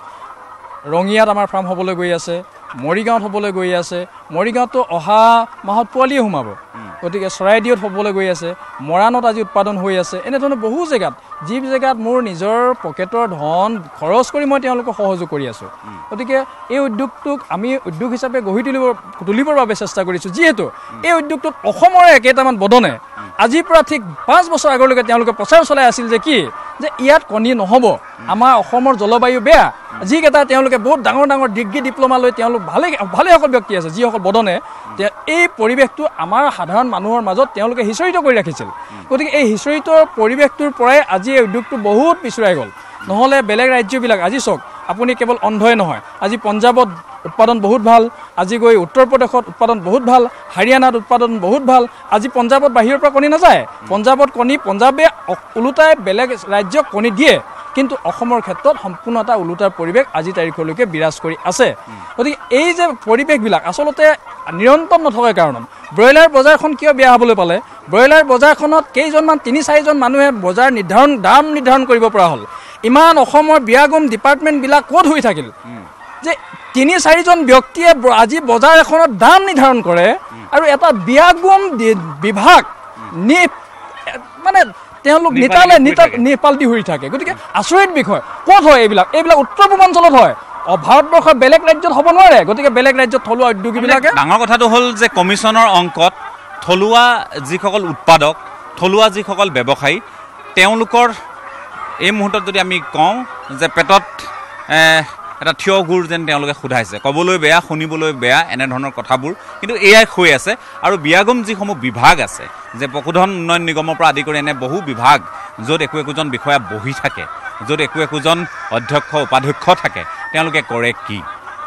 ৰঙিয়াত আমাৰ ফাৰ্ম হ'বলৈ গৈ আছে মৰিগাঁৱত হ'বলৈ গৈ আছে মৰিগাঁৱতো অহা মাহত পোৱালিয়ে সোমাব গতিকে চৰাইদেউত হ'বলৈ গৈ আছে মৰাণত আজি উৎপাদন হৈ আছে এনেধৰণৰ বহু জেগাত যি জেগাত মোৰ নিজৰ পকেটৰ ধন খৰচ কৰি মই তেওঁলোকক সহযোগ কৰি আছোঁ গতিকে এই উদ্যোগটোক আমি উদ্যোগ হিচাপে গঢ়ি তুলিব তুলিবৰ বাবে চেষ্টা কৰিছোঁ যিহেতু এই উদ্যোগটোত অসমৰে কেইটামান বদনে আজিৰ পৰা ঠিক পাঁচ বছৰ আগলৈকে তেওঁলোকে প্ৰচাৰ চলাই আছিল যে কি যে ইয়াত কণী নহ'ব আমাৰ অসমৰ জলবায়ু বেয়া যিকেইটা তেওঁলোকে বহুত ডাঙৰ ডাঙৰ ডিগ্ৰী ডিপ্ল'মা লৈ তেওঁলোক ভালে ভালেসকল ব্যক্তি আছে যিসকল বদনে এই পৰিৱেশটো আমাৰ সাধাৰণ মানুহৰ মাজত তেওঁলোকে সিঁচৰিত কৰি ৰাখিছিল গতিকে এই সিঁচৰিত পৰিৱেশটোৰ পৰাই আজি এই উদ্যোগটো বহুত পিছুৱাই গ'ল নহ'লে বেলেগ ৰাজ্যবিলাক আজি চাওক আপুনি কেৱল অন্ধই নহয় আজি পঞ্জাৱত উৎপাদন বহুত ভাল আজি গৈ উত্তৰ প্ৰদেশত উৎপাদন বহুত ভাল হাৰিয়ানাত উৎপাদন বহুত ভাল আজি পঞ্জাৱত বাহিৰৰ পৰা কণী নাযায় পঞ্জাৱত কণী পঞ্জাৱে ওলোটাই বেলেগ ৰাজ্যক কণী দিয়ে কিন্তু অসমৰ ক্ষেত্ৰত সম্পূৰ্ণ এটা ওলোটাৰ পৰিৱেশ আজি তাৰিখলৈকে বিৰাজ কৰি আছে গতিকে এই যে পৰিৱেশবিলাক আচলতে নিৰন্তৰ নথকাৰ কাৰণত ব্ৰইলাৰ বজাৰখন কিয় বেয়া হ'বলৈ পালে ব্ৰইলাৰ বজাৰখনত কেইজনমান তিনি চাৰিজন মানুহে বজাৰ নিৰ্ধাৰণ দাম নিৰ্ধাৰণ কৰিব পৰা হ'ল ইমান অসমৰ বিয়াগম ডিপাৰ্টমেণ্টবিলাক ক'ত হৈ থাকিল যে তিনি চাৰিজন ব্যক্তিয়ে আজি বজাৰ এখনত দাম নিৰ্ধাৰণ কৰে আৰু এটা বিয়াগম বিভাগ নি মানে তেওঁলোক নিতালে নিপালটি হৈ থাকে গতিকে আচৰিত বিষয় ক'ত হয় এইবিলাক এইবিলাক উত্তৰ পূৰ্বাঞ্চলত হয় ভাৰতবৰ্ষৰ বেলেগ ৰাজ্যত হ'ব নোৱাৰে গতিকে বেলেগ ৰাজ্যত থলুৱা উদ্যোগীবিলাকে ডাঙৰ কথাটো হ'ল যে কমিশ্যনৰ অংকত থলুৱা যিসকল উৎপাদক থলুৱা যিসকল ব্যৱসায়ী তেওঁলোকৰ এই মুহূৰ্তত যদি আমি কওঁ যে পেটত এটা থিয় গুৰ যেন তেওঁলোকে সোধাইছে ক'বলৈ বেয়া শুনিবলৈ বেয়া এনেধৰণৰ কথাবোৰ কিন্তু এয়াই হৈ আছে আৰু বিয়াগম যিসমূহ বিভাগ আছে যে পশুধন উন্নয়ন নিগমৰ পৰা আদি কৰি এনে বহু বিভাগ য'ত একো একোজন বিষয়া বহি থাকে য'ত একো একোজন অধ্যক্ষ উপাধ্যক্ষ থাকে তেওঁলোকে কৰে কি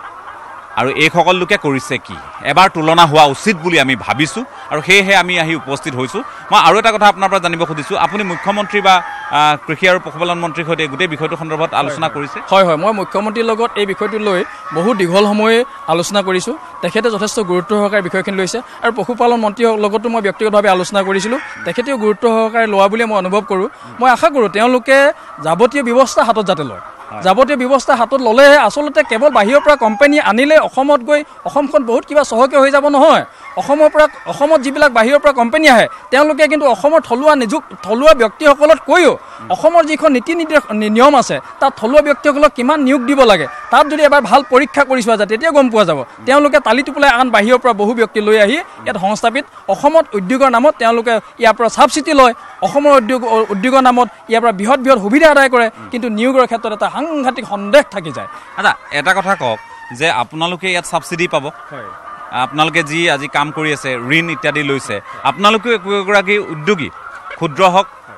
আৰু এইসকল লোকে কৰিছে কি এবাৰ তুলনা হোৱা উচিত বুলি আমি ভাবিছোঁ আৰু সেয়েহে আমি আহি উপস্থিত হৈছোঁ মই আৰু এটা কথা আপোনাৰ পৰা জানিব খুজিছোঁ আপুনি মুখ্যমন্ত্ৰী বা কৃষি আৰু পশুপালন মন্ত্ৰীৰ সৈতে গোটেই বিষয়টো সন্দৰ্ভত আলোচনা কৰিছে হয় হয় মই মুখ্যমন্ত্ৰীৰ লগত এই বিষয়টো লৈ বহু দীঘল সময় আলোচনা কৰিছোঁ তেখেতে যথেষ্ট গুৰুত্ব সহকাৰে বিষয়খিনি লৈছে আৰু পশুপালন মন্ত্ৰীৰ লগতো মই ব্যক্তিগতভাৱে আলোচনা কৰিছিলোঁ তেখেতেও গুৰুত্ব সহকাৰে লোৱা বুলি মই অনুভৱ কৰোঁ মই আশা কৰোঁ তেওঁলোকে যাৱতীয় ব্যৱস্থা হাতত যাতে লয় যাৱতীয় ব্যৱস্থা হাতত ল'লেহে আচলতে কেৱল বাহিৰৰ পৰা কোম্পানী আনিলে অসমত গৈ অসমখন বহুত কিবা চহকীয়া হৈ যাব নহয় অসমৰ পৰা অসমত যিবিলাক বাহিৰৰ পৰা কোম্পানী আহে তেওঁলোকে কিন্তু অসমৰ থলুৱা নিযুক থলুৱা ব্যক্তিসকলক কৈও অসমৰ যিখন নীতি নিয়ম আছে তাত থলুৱা ব্যক্তিসকলক কিমান নিয়োগ দিব লাগে তাত যদি এবাৰ ভাল পৰীক্ষা কৰি চোৱা যায় তেতিয়া গম পোৱা যাব তেওঁলোকে তালি টোপলাই আন বাহিৰৰ পৰা বহু ব্যক্তি লৈ আহি ইয়াত সংস্থাপিত অসমত উদ্যোগৰ নামত তেওঁলোকে ইয়াৰ পৰা ছাবচিডি লয় অসমৰ উদ্যোগ উদ্যোগৰ নামত ইয়াৰ পৰা বৃহৎ বৃহৎ সুবিধা আদায় কৰে কিন্তু নিয়োগৰ ক্ষেত্ৰত এটা সাংঘাতিক সন্দেহ থাকি যায় আচ্ছা এটা কথা কওক যে আপোনালোকে ইয়াত ছাবচিডি পাব হয় আপোনালোকে যি আজি কাম কৰি আছে ঋণ ইত্যাদি লৈছে আপোনালোকেও একোগৰাকী উদ্যোগী ক্ষুদ্ৰ হওক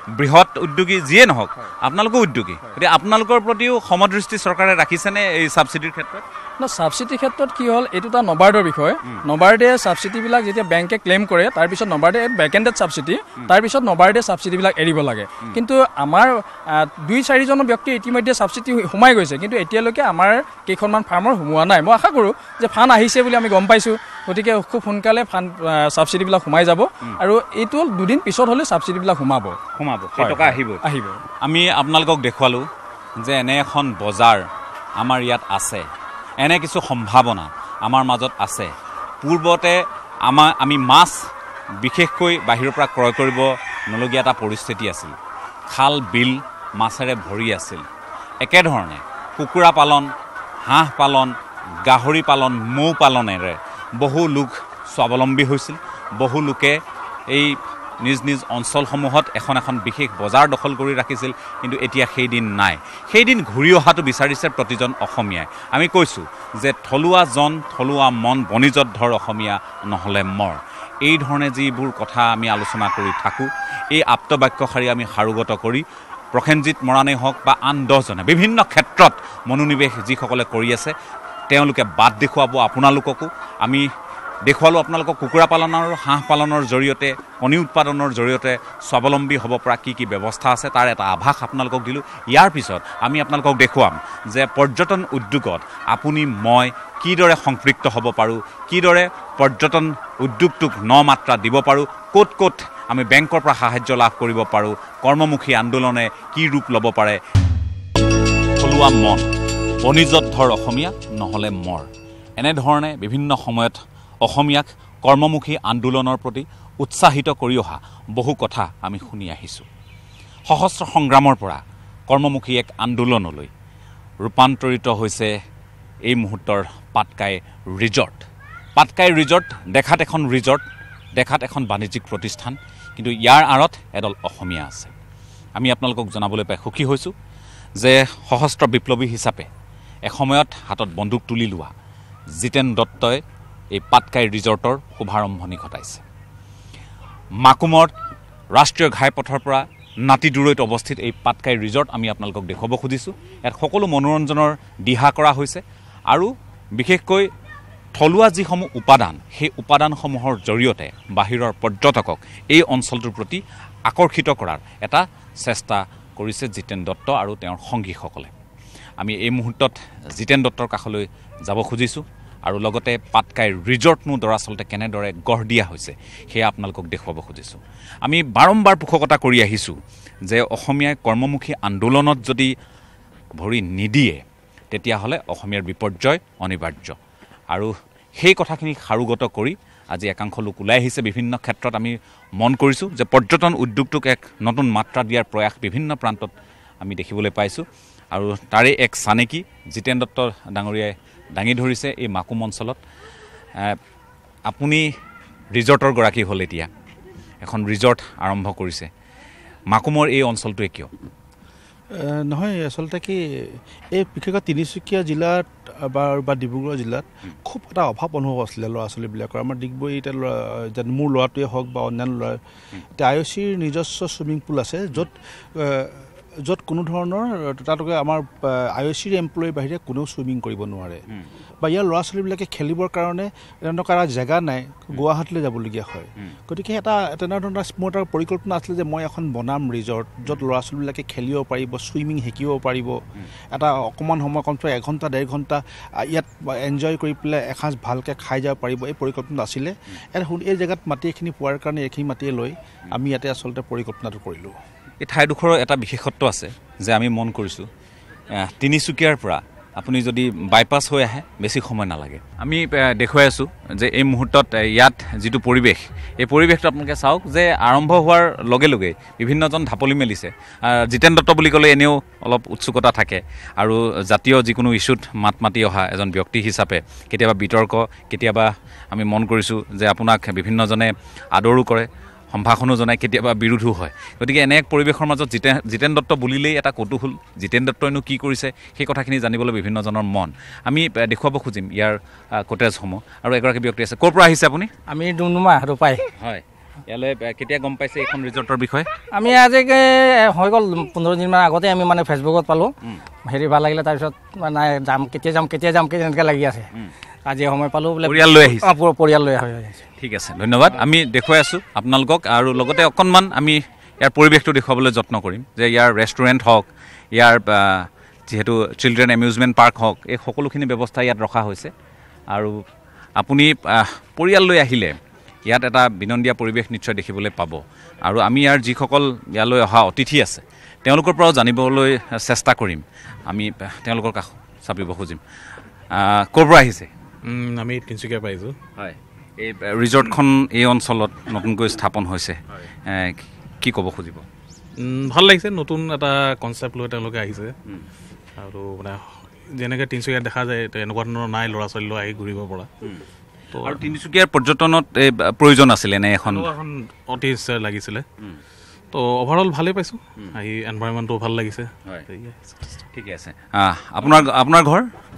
বৃহৎ উদ্যোগী যিয়ে নহওক আপোনালোকো উদ্যোগী গতিকে আপোনালোকৰ প্ৰতিও সমদৃষ্টি চৰকাৰে ৰাখিছেনে এই ছাবচিডিৰ ক্ষেত্ৰত ন ছাবচিডিৰ ক্ষেত্ৰত কি হ'ল এইটো এটা নবাৰ্ডৰ বিষয় নবাৰ্ডে ছাবচিডিবিলাক যেতিয়া বেংকে ক্লেইম কৰে তাৰপিছত নবাৰ্ডে বেকেণ্ডেড ছাবচিডি তাৰপিছত নবাৰ্ডে ছাবচিডিবিলাক এৰিব লাগে কিন্তু আমাৰ দুই চাৰিজন ব্যক্তি ইতিমধ্যে ছাবচিডি সোমাই গৈছে কিন্তু এতিয়ালৈকে আমাৰ কেইখনমান ফাৰ্মৰ সোমোৱা নাই মই আশা কৰোঁ যে ফাণ্ড আহিছে বুলি আমি গম পাইছোঁ গতিকে খুব সোনকালে ফাণ্ড ছাবচিডিবিলাক সোমাই যাব আৰু এইটো দুদিন পিছত হ'লে ছাবচিডিবিলাক সোমাব সোমাব সেই টকা আহিব আহিব আমি আপোনালোকক দেখুৱালোঁ যে এনে এখন বজাৰ আমাৰ ইয়াত আছে এনে কিছু সম্ভাৱনা আমাৰ মাজত আছে পূৰ্বতে আমাৰ আমি মাছ বিশেষকৈ বাহিৰৰ পৰা ক্ৰয় কৰিব নলগীয়া এটা পৰিস্থিতি আছিল খাল বিল মাছেৰে ভৰি আছিল একেধৰণে কুকুৰা পালন হাঁহ পালন গাহৰি পালন মৌ পালনেৰে বহু লোক স্বাৱলম্বী হৈছিল বহু লোকে এই নিজ নিজ অঞ্চলসমূহত এখন এখন বিশেষ বজাৰ দখল কৰি ৰাখিছিল কিন্তু এতিয়া সেই দিন নাই সেই দিন ঘূৰি অহাটো বিচাৰিছে প্ৰতিজন অসমীয়াই আমি কৈছোঁ যে থলুৱা জন থলুৱা মন বণিজত ধৰ অসমীয়া নহ'লে মৰ এই ধৰণে যিবোৰ কথা আমি আলোচনা কৰি থাকোঁ এই আপ্তবাক্যশাৰী আমি সাৰোগত কৰি প্ৰসেনজিৎ মৰাণেই হওক বা আন দহজনে বিভিন্ন ক্ষেত্ৰত মনোনিৱেশ যিসকলে কৰি আছে তেওঁলোকে বাট দেখুৱাব আপোনালোককো আমি দেখুৱালোঁ আপোনালোকক কুকুৰা পালন আৰু হাঁহ পালনৰ জৰিয়তে কণী উৎপাদনৰ জৰিয়তে স্বাৱলম্বী হ'ব পৰা কি কি ব্যৱস্থা আছে তাৰ এটা আভাস আপোনালোকক দিলোঁ ইয়াৰ পিছত আমি আপোনালোকক দেখুৱাম যে পৰ্যটন উদ্যোগত আপুনি মই কিদৰে সম্পৃক্ত হ'ব পাৰোঁ কিদৰে পৰ্যটন উদ্যোগটোক ন মাত্ৰা দিব পাৰোঁ ক'ত ক'ত আমি বেংকৰ পৰা সাহায্য লাভ কৰিব পাৰোঁ কৰ্মমুখী আন্দোলনে কি ৰূপ ল'ব পাৰে থলুৱা মন বণিজত ধৰ অসমীয়া নহ'লে মৰ এনেধৰণে বিভিন্ন সময়ত অসমীয়াক কৰ্মমুখী আন্দোলনৰ প্ৰতি উৎসাহিত কৰি অহা বহু কথা আমি শুনি আহিছোঁ সহস্ৰ সংগ্ৰামৰ পৰা কৰ্মমুখী এক আন্দোলনলৈ ৰূপান্তৰিত হৈছে এই মুহূৰ্তৰ পাটকাই ৰিজৰ্ট পাটকাই ৰিজৰ্ট দেখাত এখন ৰিজৰ্ট দেখাত এখন বাণিজ্যিক প্ৰতিষ্ঠান কিন্তু ইয়াৰ আঁৰত এডল অসমীয়া আছে আমি আপোনালোকক জনাবলৈ পাই সুখী হৈছোঁ যে সহস্ৰ বিপ্লৱী হিচাপে এসময়ত হাতত বন্দুক তুলি লোৱা জিতেন দত্তই এই পাটকাই ৰিজৰ্টৰ শুভাৰম্ভণি ঘটাইছে মাকুমৰ ৰাষ্ট্ৰীয় ঘাইপথৰ পৰা নাতি দূৰৈত অৱস্থিত এই পাটকাই ৰিজৰ্ট আমি আপোনালোকক দেখুৱাব খুজিছোঁ ইয়াত সকলো মনোৰঞ্জনৰ দিহা কৰা হৈছে আৰু বিশেষকৈ থলুৱা যিসমূহ উপাদান সেই উপাদানসমূহৰ জৰিয়তে বাহিৰৰ পৰ্যটকক এই অঞ্চলটোৰ প্ৰতি আকৰ্ষিত কৰাৰ এটা চেষ্টা কৰিছে জিতেন দত্ত আৰু তেওঁৰ সংগীসকলে আমি এই মুহূৰ্তত জিতেন দত্তৰ কাষলৈ যাব খুজিছোঁ আৰু লগতে পাটকাই ৰিজৰ্টনো দৰাচলতে কেনেদৰে গঢ় দিয়া হৈছে সেয়া আপোনালোকক দেখুৱাব খুজিছোঁ আমি বাৰম্বাৰ পোষকতা কৰি আহিছোঁ যে অসমীয়াই কৰ্মমুখী আন্দোলনত যদি ভৰি নিদিয়ে তেতিয়াহ'লে অসমীয়াৰ বিপৰ্যয় অনিবাৰ্য আৰু সেই কথাখিনি সাৰোগত কৰি আজি একাংশ লোক ওলাই আহিছে বিভিন্ন ক্ষেত্ৰত আমি মন কৰিছোঁ যে পৰ্যটন উদ্যোগটোক এক নতুন মাত্ৰা দিয়াৰ প্ৰয়াস বিভিন্ন প্ৰান্তত আমি দেখিবলৈ পাইছোঁ আৰু তাৰে এক চানেকি জিতেন দত্ত ডাঙৰীয়াই দাঙি ধৰিছে এই মাকুম অঞ্চলত আপুনি ৰিজৰ্টৰ গৰাকী হ'ল এতিয়া এখন ৰিজৰ্ট আৰম্ভ কৰিছে মাকুমৰ এই অঞ্চলটোৱে কিয় নহয় আচলতে কি এই বিশেষকৈ তিনিচুকীয়া জিলাত বা বা ডিব্ৰুগড় জিলাত খুব এটা অভাৱ অনুভৱ আছিলে ল'ৰা ছোৱালীবিলাকৰ আমাৰ ডিগবৈ এতিয়া ল'ৰা যেন মোৰ ল'ৰাটোৱে হওক বা অন্যান্য ল'ৰা এতিয়া আই অ' চিৰ নিজস্ব ছুইমিং পুল আছে য'ত য'ত কোনো ধৰণৰ তাতকৈ আমাৰ আই অ' চিৰ এমপ্লয়ীৰ বাহিৰে কোনেও ছুইমিং কৰিব নোৱাৰে বা ইয়াৰ ল'ৰা ছোৱালীবিলাকে খেলিবৰ কাৰণে তেনেকুৱা এটা জেগা নাই গুৱাহাটীলৈ যাবলগীয়া হয় গতিকে এটা তেনেধৰণৰ মোৰ এটা পৰিকল্পনা আছিলে যে মই এখন বনাম ৰিজৰ্ট য'ত ল'ৰা ছোৱালীবিলাকে খেলিব পাৰিব ছুইমিং শিকিব পাৰিব এটা অকণমান সময় কমকৈ এঘণ্টা ডেৰ ঘণ্টা ইয়াত এনজয় কৰি পেলাই এসাঁজ ভালকৈ খাই যাব পাৰিব এই পৰিকল্পনা আছিলে এই জেগাত মাটি এখিনি পোৱাৰ কাৰণে এইখিনি মাটিয়ে লৈ আমি ইয়াতে আচলতে পৰিকল্পনাটো কৰিলোঁ এই ঠাইডোখৰৰ এটা বিশেষত্ব আছে যে আমি মন কৰিছোঁ তিনিচুকীয়াৰ পৰা আপুনি যদি বাইপাছ হৈ আহে বেছি সময় নালাগে আমি দেখুৱাই আছোঁ যে এই মুহূৰ্তত ইয়াত যিটো পৰিৱেশ এই পৰিৱেশটো আপোনালোকে চাওক যে আৰম্ভ হোৱাৰ লগে লগে বিভিন্নজন ঢাপলি মেলিছে জিতেন দত্ত বুলি ক'লে এনেও অলপ উৎসুকতা থাকে আৰু জাতীয় যিকোনো ইছ্যুত মাত মাতি অহা এজন ব্যক্তি হিচাপে কেতিয়াবা বিতৰ্ক কেতিয়াবা আমি মন কৰিছোঁ যে আপোনাক বিভিন্নজনে আদৰো কৰে সম্ভাষণো জনাই কেতিয়াবা বিৰোধো হয় গতিকে এনে এক পৰিৱেশৰ মাজত জিতেন জিতেন দত্ত বুলিলেই এটা কৌতূহল জিতেন দত্তইনো কি কৰিছে সেই কথাখিনি জানিবলৈ বিভিন্নজনৰ মন আমি দেখুৱাব খুজিম ইয়াৰ কটেজসমূহ আৰু এগৰাকী ব্যক্তি আছে ক'ৰ পৰা আহিছে আপুনি আমি ডুমডুমা ৰূপাই হয় ইয়ালৈ কেতিয়া গম পাইছে এইখন ৰিজৰ্টৰ বিষয়ে? আমি আজি হৈ গ'ল পোন্ধৰ দিনমান আগতে আমি মানে ফেচবুকত পালোঁ, হেৰি ভাল লাগিলে, তাৰপিছত মানে যাম কেতিয়া যাম কেতিয়া যাম কেতিয়া এনেকৈ লাগি আছে। আজি সময় পালোঁ বোলে পৰিয়াল লৈ আহিছে। পৰিয়াল লৈ আহিছে। ঠিক আছে, ধন্যবাদ। আমি দেখুৱাই আছোঁ আপোনালোকক, আৰু লগতে অকণমান আমি ইয়াৰ পৰিৱেশটো দেখুৱাবলৈ যত্ন কৰিম যে ইয়াৰ ৰেষ্টুৰেণ্ট হওক, ইয়াৰ যিহেতু চিলড্ৰেন এমিউজমেণ্ট পাৰ্ক হওক, এই সকলোখিনি ব্যৱস্থা ইয়াত ৰখা হৈছে। আৰু আপুনি পৰিয়াল লৈ আহিলে ইয়াত এটা বিনন্দীয়া পৰিৱেশ নিশ্চয় দেখিবলৈ পাব। আৰু আমি ইয়াৰ যিসকল ইয়ালৈ অহা অতিথি আছে তেওঁলোকৰ পৰাও জানিবলৈ চেষ্টা কৰিম। আমি তেওঁলোকৰ কাষ চাপিব খুজিম। ক'ৰ পৰা আহিছে? আমি তিনিচুকীয়াৰ পৰা আহিছোঁ। হয়, এই ৰিজৰ্টখন এই অঞ্চলত নতুনকৈ স্থাপন হৈছে, কি ক'ব খুজিব? ভাল লাগিছে, নতুন এটা কনচেপ্ট লৈ তেওঁলোকে আহিছে। আৰু মানে যেনেকৈ তিনিচুকীয়াত দেখা যায় এনেকুৱা ধৰণৰ নাই ল'ৰা ছোৱালী লৈ আহি ঘূৰিব পৰা। তো আৰু তিনিচুকীয়াৰ পৰ্যটনত এই প্ৰয়োজন আছিলে নে এখন এখন অতি লাগিছিলে। তো অভাৰঅল ভালেই পাইছোঁ, আহি এনভাইৰনমেণ্টটো ভাল লাগিছে। ঠিকে আছে। আপোনাৰ আপোনাৰ ঘৰ?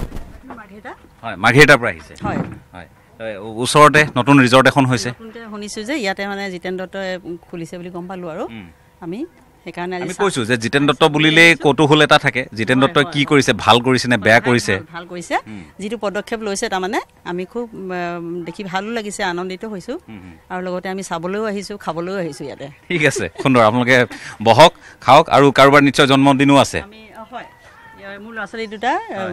হয়, মাৰ্ঘেৰিটাৰ পৰা আহিছে। হয় হয়, ওচৰতে নতুন ৰিজৰ্ট এখন হৈছে। শুনিছোঁ যে ইয়াতে মানে জিতেন দত্তই খুলিছে বুলি গম পালোঁ, আৰু আমি সেইকাৰণে আমি কৈছোঁ যে জিতেন দত্ত বুলিলেই কৌতূহল এটা থাকে। জিতেন দত্তই কি কৰিছে, ভাল কৰিছে নে বেয়া কৰিছে? ভাল কৰিছে, যিটো পদক্ষেপ লৈছে তাৰমানে আমি খুব দেখি ভালো লাগিছে, আনন্দিত হৈছোঁ। আৰু লগতে আমি চাবলৈও আহিছোঁ, খাবলৈও আহিছোঁ ইয়াতে। ঠিক আছে, সুন্দৰ। আপোনালোকে বহক, খাওক, আৰু কাৰোবাৰ নিশ্চয় জন্মদিনো আছে। হয়, মোৰ ল'ৰা ছোৱালী দুটা,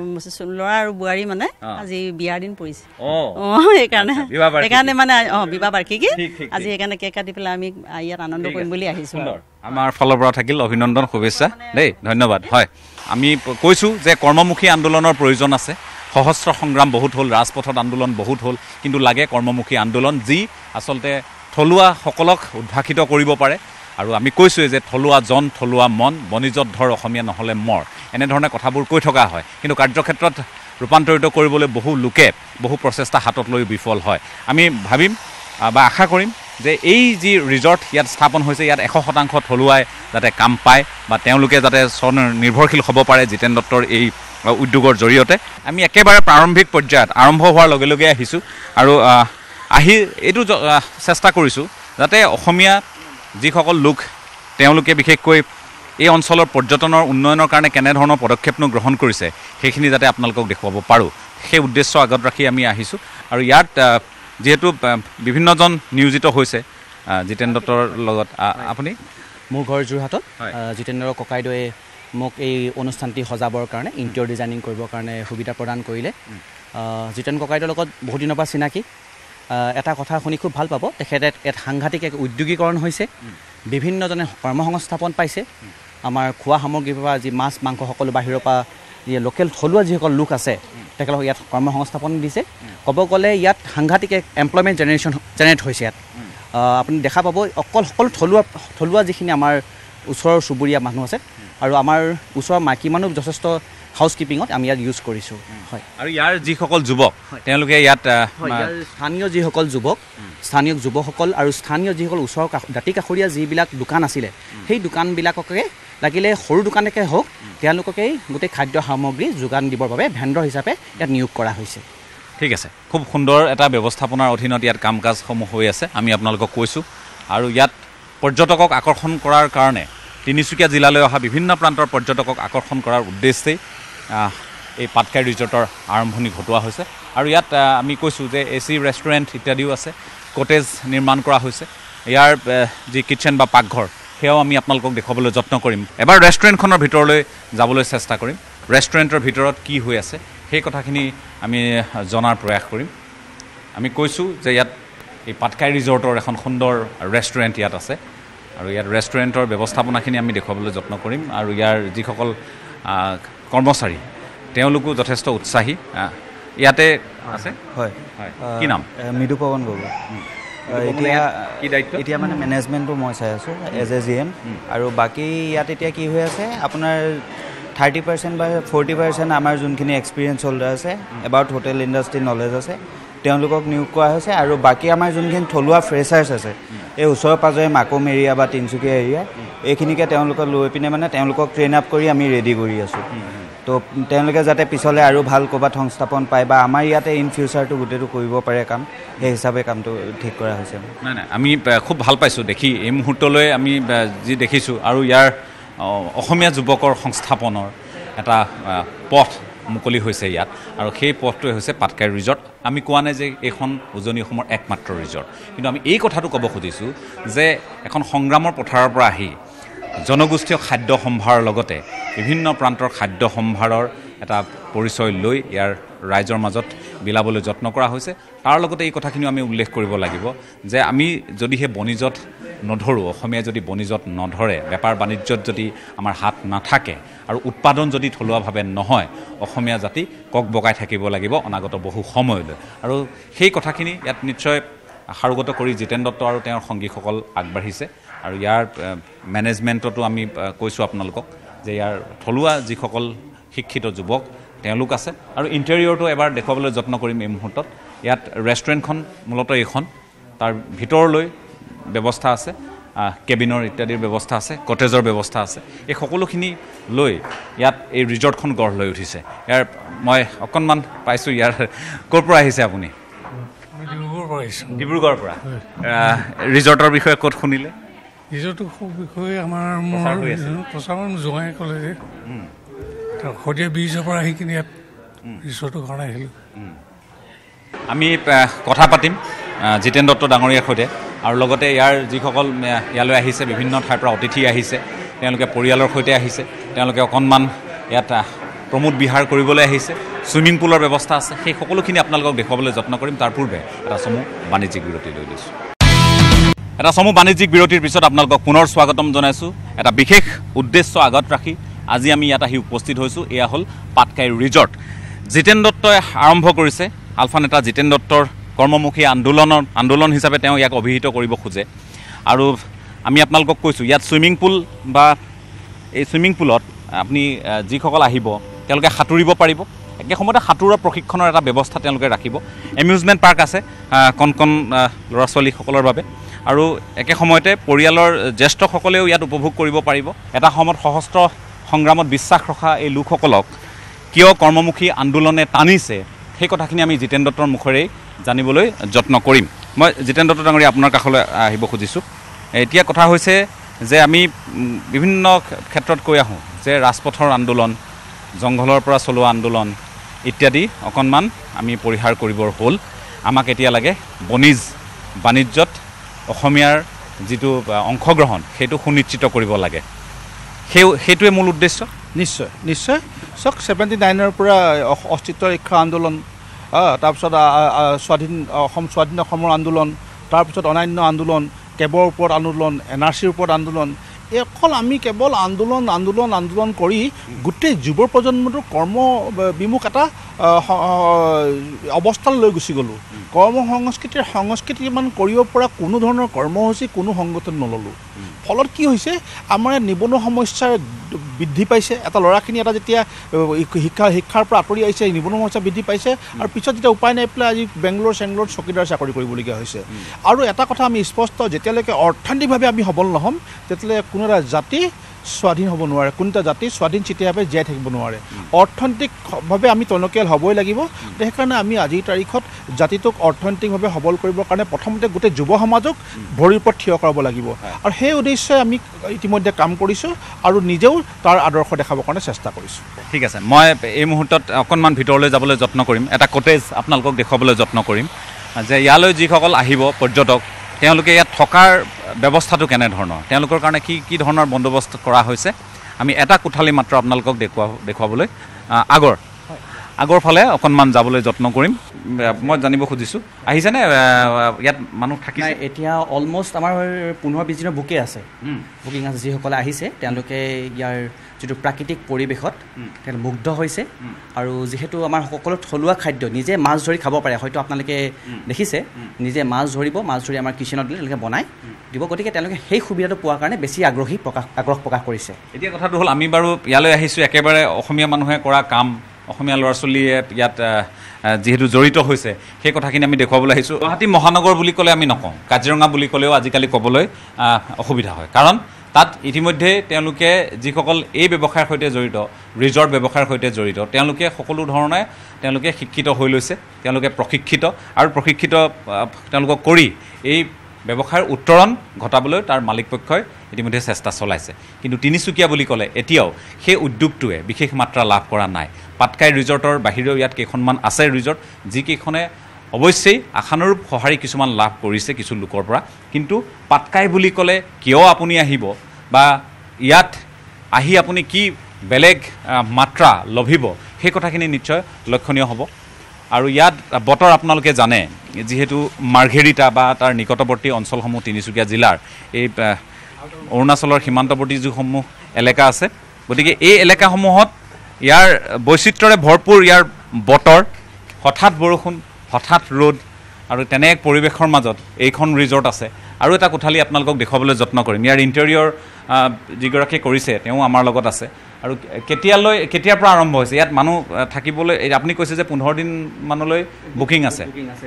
ল'ৰা আৰু বোৱাৰী মানে আজি বিয়াৰ দিন পৰিছে। অঁ, সেইকাৰণে সেইকাৰণে মানে অঁ বিবাহ বাৰ্ষিকী আজি, সেইকাৰণে কেক কাটি পেলাই আমি ইয়াত আনন্দ কৰিম বুলি আহিছোঁ। আমাৰ ফালৰ পৰা থাকিল অভিনন্দন, শুভেচ্ছা দেই, ধন্যবাদ। হয়, আমি কৈছোঁ যে কৰ্মমুখী আন্দোলনৰ প্ৰয়োজন আছে। সহস্ৰ সংগ্ৰাম বহুত হ'ল, ৰাজপথত আন্দোলন বহুত হ'ল, কিন্তু লাগে কৰ্মমুখী আন্দোলন, যি আচলতে থলুৱাসকলক উদ্ভাসিত কৰিব পাৰে। আৰু আমি কৈছোঁৱে যে থলুৱা জন, থলুৱা মন, বনিজত ধৰ অসমীয়া নহ'লে মৰ, এনেধৰণে কথাবোৰ কৈ থকা হয়। কিন্তু কাৰ্যক্ষেত্ৰত ৰূপান্তৰিত কৰিবলৈ বহু লোকে বহু প্ৰচেষ্টা হাতত লৈ বিফল হয়। আমি ভাবিম বা আশা কৰিম যে এই যি ৰিজৰ্ট ইয়াত স্থাপন হৈছে, ইয়াত এশ শতাংশ থলুৱাই যাতে কাম পায় বা তেওঁলোকে যাতে স্বনিৰ্ভৰশীল হ'ব পাৰে জিতেন দত্তৰ এই উদ্যোগৰ জৰিয়তে। আমি একেবাৰে প্ৰাৰম্ভিক পৰ্যায়ত আৰম্ভ হোৱাৰ লগে লগে আহিছোঁ, আৰু আহি এইটো চেষ্টা কৰিছোঁ যাতে অসমীয়া যিসকল লোক তেওঁলোকে বিশেষকৈ এই অঞ্চলৰ পৰ্যটনৰ উন্নয়নৰ কাৰণে কেনেধৰণৰ পদক্ষেপনো গ্ৰহণ কৰিছে সেইখিনি যাতে আপোনালোকক দেখুৱাব পাৰোঁ, সেই উদ্দেশ্য আগত ৰাখি আমি আহিছোঁ। আৰু ইয়াত যিহেতু বিভিন্নজন নিয়োজিত হৈছে জিতেন দত্তৰ লগত। আপুনি? মোৰ ঘৰ যোৰহাটত। জিতেন্দ্ৰৰ ককাইদেৱে মোক এই অনুষ্ঠানটি সজাবৰ কাৰণে, ইণ্টেৰিয়ৰ ডিজাইনিং কৰিবৰ কাৰণে সুবিধা প্ৰদান কৰিলে। জিতেন ককাইদেউৰ লগত বহুত দিনৰ পৰা চিনাকি। এটা কথা শুনি খুব ভাল পাব, তেখেতে এক সাংঘাতিক এক উদ্যোগীকৰণ হৈছে, বিভিন্নজনে কৰ্মসংস্থাপন পাইছে। আমাৰ খোৱা সামগ্ৰীৰ পৰা যি মাছ মাংস সকলো বাহিৰৰ পৰা যি লোকেল থলুৱা যিসকল লোক আছে তেখেতলোকক ইয়াত কৰ্মসংস্থাপন দিছে। ক'ব গ'লে ইয়াত সাংঘাতিক এক এমপ্লয়মেণ্ট জেনেৰেশ্যন জেনেৰেট হৈছে ইয়াত। আপুনি দেখা পাব অকল সকলো থলুৱা থলুৱা যিখিনি আমাৰ ওচৰৰ চুবুৰীয়া মানুহ আছে, আৰু আমাৰ ওচৰৰ মাইকী মানুহ যথেষ্ট হাউচকিপিঙত আমি ইয়াত ইউজ কৰিছোঁ। হয়, আৰু ইয়াৰ যিসকল যুৱক তেওঁলোকে ইয়াত স্থানীয় যিসকল যুৱক স্থানীয় যুৱকসকল আৰু স্থানীয় যিসকল ওচৰৰ দাঁতি কাষৰীয়া যিবিলাক দোকান আছিলে, সেই দোকানবিলাককে লাগিলে সৰু দোকানকে হওক, তেওঁলোককেই গোটেই খাদ্য সামগ্ৰী যোগান দিবৰ বাবে ভেণ্ডৰ হিচাপে ইয়াত নিয়োগ কৰা হৈছে। ঠিক আছে, খুব সুন্দৰ এটা ব্যৱস্থাপনাৰ অধীনত ইয়াত কাম কাজসমূহ হৈ আছে, আমি আপোনালোকক কৈছোঁ। আৰু ইয়াত পৰ্যটকক আকৰ্ষণ কৰাৰ কাৰণে তিনিচুকীয়া জিলালৈ অহা বিভিন্ন প্ৰান্তৰ পৰ্যটকক আকৰ্ষণ কৰাৰ উদ্দেশ্যেই এই পাটকাই ৰিজৰ্টৰ আৰম্ভণি ঘটোৱা হৈছে। আৰু ইয়াত আমি কৈছোঁ যে এ চি ৰেষ্টুৰেণ্ট ইত্যাদিও আছে, কটেজ নিৰ্মাণ কৰা হৈছে। ইয়াৰ যি কিটচেন বা পাকঘৰ সেয়াও আমি আপোনালোকক দেখুৱাবলৈ যত্ন কৰিম। এবাৰ ৰেষ্টুৰেণ্টখনৰ ভিতৰলৈ যাবলৈ চেষ্টা কৰিম, ৰেষ্টুৰেণ্টৰ ভিতৰত কি হৈ আছে সেই কথাখিনি আমি জনাৰ প্ৰয়াস কৰিম। আমি কৈছোঁ যে ইয়াত এই পাটকাই ৰিজৰ্টৰ এখন সুন্দৰ ৰেষ্টুৰেণ্ট ইয়াত আছে, আৰু ইয়াত ৰেষ্টুৰেণ্টৰ ব্যৱস্থাপনাখিনি আমি দেখুৱাবলৈ যত্ন কৰিম। আৰু ইয়াৰ যিসকল কৰ্মচাৰী তেওঁলোকো যথেষ্ট উৎসাহী। ইয়াতে আছে। হয় হয়, কি নাম? মৃদু পৱন গগৈ। এতিয়া কি দায়িত্ব? এতিয়া মানে মেনেজমেণ্টটো মই চাই আছোঁ এজ এ জি এম। আৰু বাকী ইয়াত এতিয়া কি হৈ আছে, আপোনাৰ থাৰ্টি পাৰ্চেণ্ট বা ফৰ্টি পাৰ্চেণ্ট আমাৰ যোনখিনি এক্সপিৰিয়েঞ্চ হোল্ডাৰ আছে, এবাউট হোটেল ইণ্ডাষ্ট্ৰী নলেজ আছে, তেওঁলোকক নিয়োগ কৰা হৈছে। আৰু বাকী আমাৰ যোনখিনি থলুৱা ফ্ৰেচাৰ্ছ আছে এই ওচৰে পাঁজৰে মাকুম এৰিয়া বা তিনিচুকীয়া এৰিয়া, এইখিনিকে তেওঁলোকক লৈ পিনে মানে তেওঁলোকক ট্ৰেইন আপ কৰি আমি ৰেডি কৰি আছোঁ। তো তেওঁলোকে যাতে পিছলৈ আৰু ভাল ক'ৰবাত সংস্থাপন পায় বা আমাৰ ইয়াতে ইন ফিউচাৰটো গোটেইটো কৰিব পাৰে কাম সেই হিচাপে কামটো ঠিক কৰা হৈছে নাই নাই আমি খুব ভাল পাইছোঁ দেখি এই মুহূৰ্তলৈ আমি যি দেখিছোঁ আৰু ইয়াৰ অসমীয়া যুৱকৰ সংস্থাপনৰ এটা পথ মুকলি হৈছে ইয়াত আৰু সেই পথটোৱে হৈছে পাটকাই ৰিজৰ্ট আমি কোৱা নাই যে এইখন উজনি অসমৰ একমাত্ৰ ৰিজৰ্ট কিন্তু আমি এই কথাটো ক'ব খুজিছোঁ যে এখন সংগ্ৰামৰ পথাৰৰ পৰা আহি জনগোষ্ঠীয় খাদ্য সম্ভাৰৰ লগতে বিভিন্ন প্ৰান্তৰ খাদ্য সম্ভাৰৰ এটা পৰিচয় লৈ ইয়াৰ ৰাইজৰ মাজত বিলাবলৈ যত্ন কৰা হৈছে তাৰ লগতে এই কথাখিনিও আমি উল্লেখ কৰিব লাগিব যে আমি যদিহে বণিজত নধৰোঁ অসমীয়াই যদি বণিজত নধৰে বেপাৰ বাণিজ্যত যদি আমাৰ হাত নাথাকে আৰু উৎপাদন যদি থলুৱাভাৱে নহয় অসমীয়া জাতি কক বকাই থাকিব লাগিব অনাগত বহু সময়লৈ আৰু সেই কথাখিনি ইয়াত নিশ্চয় সাৰোগত কৰি জিতেন দত্ত আৰু তেওঁৰ সংগীসকল আগবাঢ়িছে আৰু ইয়াৰ মেনেজমেণ্টতো আমি কৈছোঁ আপোনালোকক যে ইয়াৰ থলুৱা যিসকল শিক্ষিত যুৱক তেওঁলোক আছে আৰু ইণ্টেৰিয়ৰটো এবাৰ দেখুৱাবলৈ যত্ন কৰিম এই মুহূৰ্তত ইয়াত ৰেষ্টুৰেণ্টখন মূলতঃ এইখন তাৰ ভিতৰলৈ ব্যৱস্থা আছে কেবিনৰ ইত্যাদিৰ ব্যৱস্থা আছে কটেজৰ ব্যৱস্থা আছে এই সকলোখিনি লৈ ইয়াত এই ৰিজৰ্টখন গঢ় লৈ উঠিছে ইয়াৰ মই অকণমান পাইছোঁ ইয়াৰ ক'ৰ পৰা আহিছে আপুনি ডিব্ৰুগড়ৰ পৰা আহিছোঁ ডিব্ৰুগড়ৰ পৰা ৰিজৰ্টৰ বিষয়ে ক'ত শুনিলে ৰিজৰ্টৰ বিষয়ে আমাৰ প্ৰচাৰ জোঁৱাই ক'লে যে শদিয়া ব্ৰিজৰ পৰা আহি কিনে ইয়াত ৰিজৰ্টৰ কাৰণে আহিলোঁ আমি কথা পাতিম জিতেন দত্ত ডাঙৰীয়াৰ সৈতে আৰু লগতে ইয়াৰ যিসকল ইয়ালৈ আহিছে বিভিন্ন ঠাইৰ পৰা অতিথি আহিছে তেওঁলোকে পৰিয়ালৰ সৈতে আহিছে তেওঁলোকে অকণমান ইয়াত প্ৰমোদ বিহাৰ কৰিবলৈ আহিছে ছুইমিং পুলৰ ব্যৱস্থা আছে সেই সকলোখিনি আপোনালোকক দেখুৱাবলৈ যত্ন কৰিম তাৰ পূৰ্বে এটা চমু বাণিজ্যিক বিৰতি লৈ লৈছোঁ এটা চমু বাণিজ্যিক বিৰতিৰ পিছত আপোনালোকক পুনৰ স্বাগতম জনাইছোঁ এটা বিশেষ উদ্দেশ্য আগত ৰাখি আজি আমি ইয়াত আহি উপস্থিত হৈছোঁ এয়া হ'ল পাটকাই ৰিজৰ্ট জিতেন দত্তই আৰম্ভ কৰিছে আলফা নেতা জিতেন দত্তৰ কৰ্মমুখী আন্দোলনৰ আন্দোলন হিচাপে তেওঁ ইয়াক অভিহিত কৰিব খোজে আৰু আমি আপোনালোকক কৈছোঁ ইয়াত ছুইমিং পুল বা এই ছুইমিং পুলত আপুনি যিসকল আহিব তেওঁলোকে সাঁতুৰিব পাৰিব একে সময়তে সাঁতোৰৰ প্ৰশিক্ষণৰ এটা ব্যৱস্থা তেওঁলোকে ৰাখিব এমিউজমেণ্ট পাৰ্ক আছে কণ কণ ল'ৰা ছোৱালীসকলৰ বাবে আৰু একে সময়তে পৰিয়ালৰ জ্যেষ্ঠসকলেও ইয়াত উপভোগ কৰিব পাৰিব এটা সময়ত সশস্ত্ৰ সংগ্ৰামত বিশ্বাস ৰখা এই লোকসকলক কিয় কৰ্মমুখী আন্দোলনে টানিছে সেই কথাখিনি আমি জিতেন দত্তৰ মুখেৰেই জানিবলৈ যত্ন কৰিম মই জিতেন দত্ত ডাঙৰীয়া আপোনাৰ কাষলৈ আহিব খুজিছোঁ এতিয়া কথা হৈছে যে আমি বিভিন্ন ক্ষেত্ৰত কৈ আহোঁ যে ৰাজপথৰ আন্দোলন জংঘলৰ পৰা চলোৱা আন্দোলন ইত্যাদি অকণমান আমি পৰিহাৰ কৰিবৰ হ'ল আমাক এতিয়া লাগে বণিজ বাণিজ্যত অসমীয়াৰ যিটো অংশগ্ৰহণ সেইটো সুনিশ্চিত কৰিব লাগে সেই সেইটোৱে মূল উদ্দেশ্য নিশ্চয় নিশ্চয় চাওক ছেভেণ্টি নাইনৰ পৰা অস্তিত্ব ৰক্ষা আন্দোলন তাৰপিছত স্বাধীন অসম স্বাধীন অসমৰ আন্দোলন তাৰপিছত অন্যান্য আন্দোলন কেবৰ ওপৰত আন্দোলন এন আৰ চিৰ ওপৰত আন্দোলন এই অকল আমি কেৱল আন্দোলন আন্দোলন আন্দোলন কৰি গোটেই যুৱ প্ৰজন্মটোৰ কৰ্ম বিমুখ এটা অৱস্থালৈ লৈ গুচি গ'লোঁ কৰ্ম সংস্কৃতিৰ সংস্কৃতি ইমান কৰিব পৰা কোনো ধৰণৰ কৰ্মসূচী কোনো সংগঠন নল'লোঁ ফলত কি হৈছে আমাৰ নিবনুৱা সমস্যা বৃদ্ধি পাইছে এটা ল'ৰাখিনি এটা যেতিয়া শিক্ষা শিক্ষাৰ পৰা আঁতৰি আহিছে নিবনুৱা সমস্যা বৃদ্ধি পাইছে আৰু পিছত যেতিয়া উপায় নাই পেলাই আজি বেংগলোৰ চেংগলোৰত চকীদাৰ চাকৰি কৰিবলগীয়া হৈছে আৰু এটা কথা আমি স্পষ্ট যেতিয়ালৈকে অৰ্থনৈতিকভাৱে আমি সবল নহ'ম তেতিয়ালৈকে কোনো এটা জাতি স্বাধীন হ'ব নোৱাৰে কোনো এটা জাতি স্বাধীন চিতীয়াভাৱে জীয়াই থাকিব নোৱাৰে অৰ্থনৈতিকভাৱে আমি টনকিয়াল হ'বই লাগিব সেইকাৰণে আমি আজিৰ তাৰিখত জাতিটোক অৰ্থনৈতিকভাৱে সবল কৰিবৰ কাৰণে প্ৰথমতে গোটেই যুৱ সমাজক ভৰিৰ ওপৰত থিয় কৰাব লাগিব আৰু সেই উদ্দেশ্যে আমি ইতিমধ্যে কাম কৰিছোঁ আৰু নিজেও তাৰ আদৰ্শ দেখাবৰ কাৰণে চেষ্টা কৰিছোঁ ঠিক আছে মই এই মুহূৰ্তত অকণমান ভিতৰলৈ যাবলৈ যত্ন কৰিম এটা কটেজ আপোনালোকক দেখুৱাবলৈ যত্ন কৰিম যে ইয়ালৈ যিসকল আহিব পৰ্যটক তেওঁলোকে ইয়াত থকাৰ ব্যৱস্থাটো কেনেধৰণৰ তেওঁলোকৰ কাৰণে কি কি ধৰণৰ বন্দোবস্ত কৰা হৈছে আমি এটা কোঠালি মাত্ৰ আপোনালোকক দেখুৱা দেখুৱাবলৈ আগৰ আগৰ ফালে অকণমান যাবলৈ যত্ন কৰিম মই জানিব খুজিছোঁ আহিছেনে ইয়াত মানুহ থাকিছে এতিয়া অলমষ্ট আমাৰ পোন্ধৰ বিছ দিনৰ বুকে আছে বুকিং আছে যিসকলে আহিছে তেওঁলোকে ইয়াৰ যিটো প্ৰাকৃতিক পৰিৱেশত তেওঁলোকে মুগ্ধ হৈছে আৰু যিহেতু আমাৰ সকলো থলুৱা খাদ্য নিজে মাছ ধৰি খাব পাৰে হয়তো আপোনালোকে দেখিছে নিজে মাছ ধৰিব মাছ ধৰি আমাৰ কিচেনত দিলে তেওঁলোকে বনাই দিব গতিকে তেওঁলোকে সেই সুবিধাটো পোৱাৰ কাৰণে বেছি আগ্ৰহী প্ৰকাশ আগ্ৰহ প্ৰকাশ কৰিছে এতিয়া কথাটো হ'ল আমি বাৰু ইয়ালৈ আহিছোঁ একেবাৰে অসমীয়া মানুহে কৰা কাম অসমীয়া ল'ৰা ছোৱালীয়ে ইয়াত যিহেতু জড়িত হৈছে সেই কথাখিনি আমি দেখুৱাবলৈ আহিছোঁ গুৱাহাটী মহানগৰ বুলি ক'লে আমি নকওঁ কাজিৰঙা বুলি ক'লেও আজিকালি ক'বলৈ অসুবিধা হয় কাৰণ তাত ইতিমধ্যে তেওঁলোকে যিসকল এই ব্যৱসায়ৰ সৈতে জড়িত ৰিজৰ্ট ব্যৱসায়ৰ সৈতে জড়িত তেওঁলোকে সকলো ধৰণে তেওঁলোকে শিক্ষিত হৈ লৈছে তেওঁলোকে প্ৰশিক্ষিত আৰু প্ৰশিক্ষিত তেওঁলোকক কৰি এই ব্যৱসায়ৰ উত্তৰণ ঘটাবলৈ তাৰ মালিকপক্ষই ইতিমধ্যে চেষ্টা চলাইছে কিন্তু তিনিচুকীয়া বুলি ক'লে এতিয়াও সেই উদ্যোগটোৱে বিশেষ মাত্ৰা লাভ কৰা নাই পাটকাই ৰিজৰ্টৰ বাহিৰেও ইয়াত কেইখনমান আছে ৰিজৰ্ট যিকেইখনে অৱশ্যেই আশানুৰূপ সঁহাৰি কিছুমান লাভ কৰিছে কিছু লোকৰ পৰা কিন্তু পাটকাই বুলি ক'লে কিয় আপুনি আহিব বা ইয়াত আহি আপুনি কি বেলেগ মাত্ৰা লভিব সেই কথাখিনি নিশ্চয় লক্ষণীয় হ'ব আৰু ইয়াত বতৰ আপোনালোকে জানে যিহেতু মাৰ্ঘেৰিটা বা তাৰ নিকটৱৰ্তী অঞ্চলসমূহ তিনিচুকীয়া জিলাৰ এই অৰুণাচলৰ সীমান্তৱৰ্তী যিসমূহ এলেকা আছে গতিকে এই এলেকাসমূহত ইয়াৰ বৈচিত্ৰ্যৰে ভৰপূৰ ইয়াৰ বতৰ হঠাৎ বৰষুণ হঠাৎ ৰ'দ আৰু তেনে এক পৰিৱেশৰ মাজত এইখন ৰিজৰ্ট আছে আৰু এটা কোঠালি আপোনালোকক দেখুৱাবলৈ যত্ন কৰিম ইয়াৰ ইণ্টেৰিয়ৰ যিগৰাকীয়ে কৰিছে তেওঁ আমাৰ লগত আছে আৰু কেতিয়ালৈ কেতিয়াৰ পৰা আৰম্ভ হৈছে ইয়াত মানুহ থাকিবলৈ আপুনি কৈছে যে পোন্ধৰ দিন মানলৈ বুকিং আছে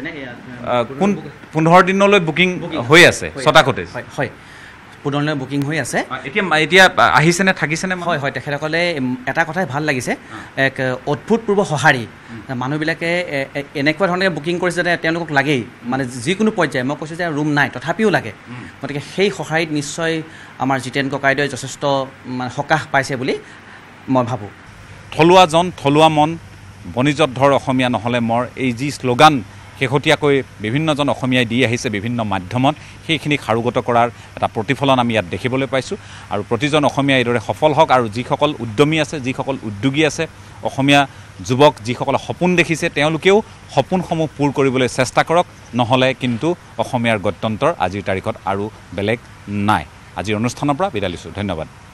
কোন পোন্ধৰ দিনলৈ বুকিং হৈ আছে ছটা কটেজ হয় পুনৰলৈ বুকিং হৈ আছে এতিয়া এতিয়া আহিছেনে থাকিছেনে হয় হয় তেখেতসকলে এটা কথাই ভাল লাগিছে এক অদ্ভুতপূৰ্ব সঁহাৰি মানুহবিলাকে এনেকুৱা ধৰণে বুকিং কৰিছে যে তেওঁলোকক লাগেই মানে যিকোনো পৰ্যায় মই কৈছোঁ যে ৰুম নাই তথাপিও লাগে গতিকে সেই সঁহাৰিত নিশ্চয় আমাৰ জিতেন ককাইদেৱে যথেষ্ট মানে সকাহ পাইছে বুলি মই ভাবোঁ থলুৱাজন থলুৱা মন বণিজত ধৰ অসমীয়া নহ'লে মৰ এই যি শ্লোগান শেহতীয়াকৈ বিভিন্নজন অসমীয়াই দি আহিছে বিভিন্ন মাধ্যমত সেইখিনি সাৰোগত কৰাৰ এটা প্ৰতিফলন আমি ইয়াত দেখিবলৈ পাইছোঁ আৰু প্ৰতিজন অসমীয়া এইদৰে সফল হওক আৰু যিসকল উদ্যমী আছে যিসকল উদ্যোগী আছে অসমীয়া যুৱক যিসকলে সপোন দেখিছে তেওঁলোকেও সপোনসমূহ পূৰ কৰিবলৈ চেষ্টা কৰক নহ'লে কিন্তু অসমীয়াৰ গত্যন্তৰ আজিৰ তাৰিখত আৰু বেলেগ নাই আজিৰ অনুষ্ঠানৰ পৰা বিদায় লৈছোঁ ধন্যবাদ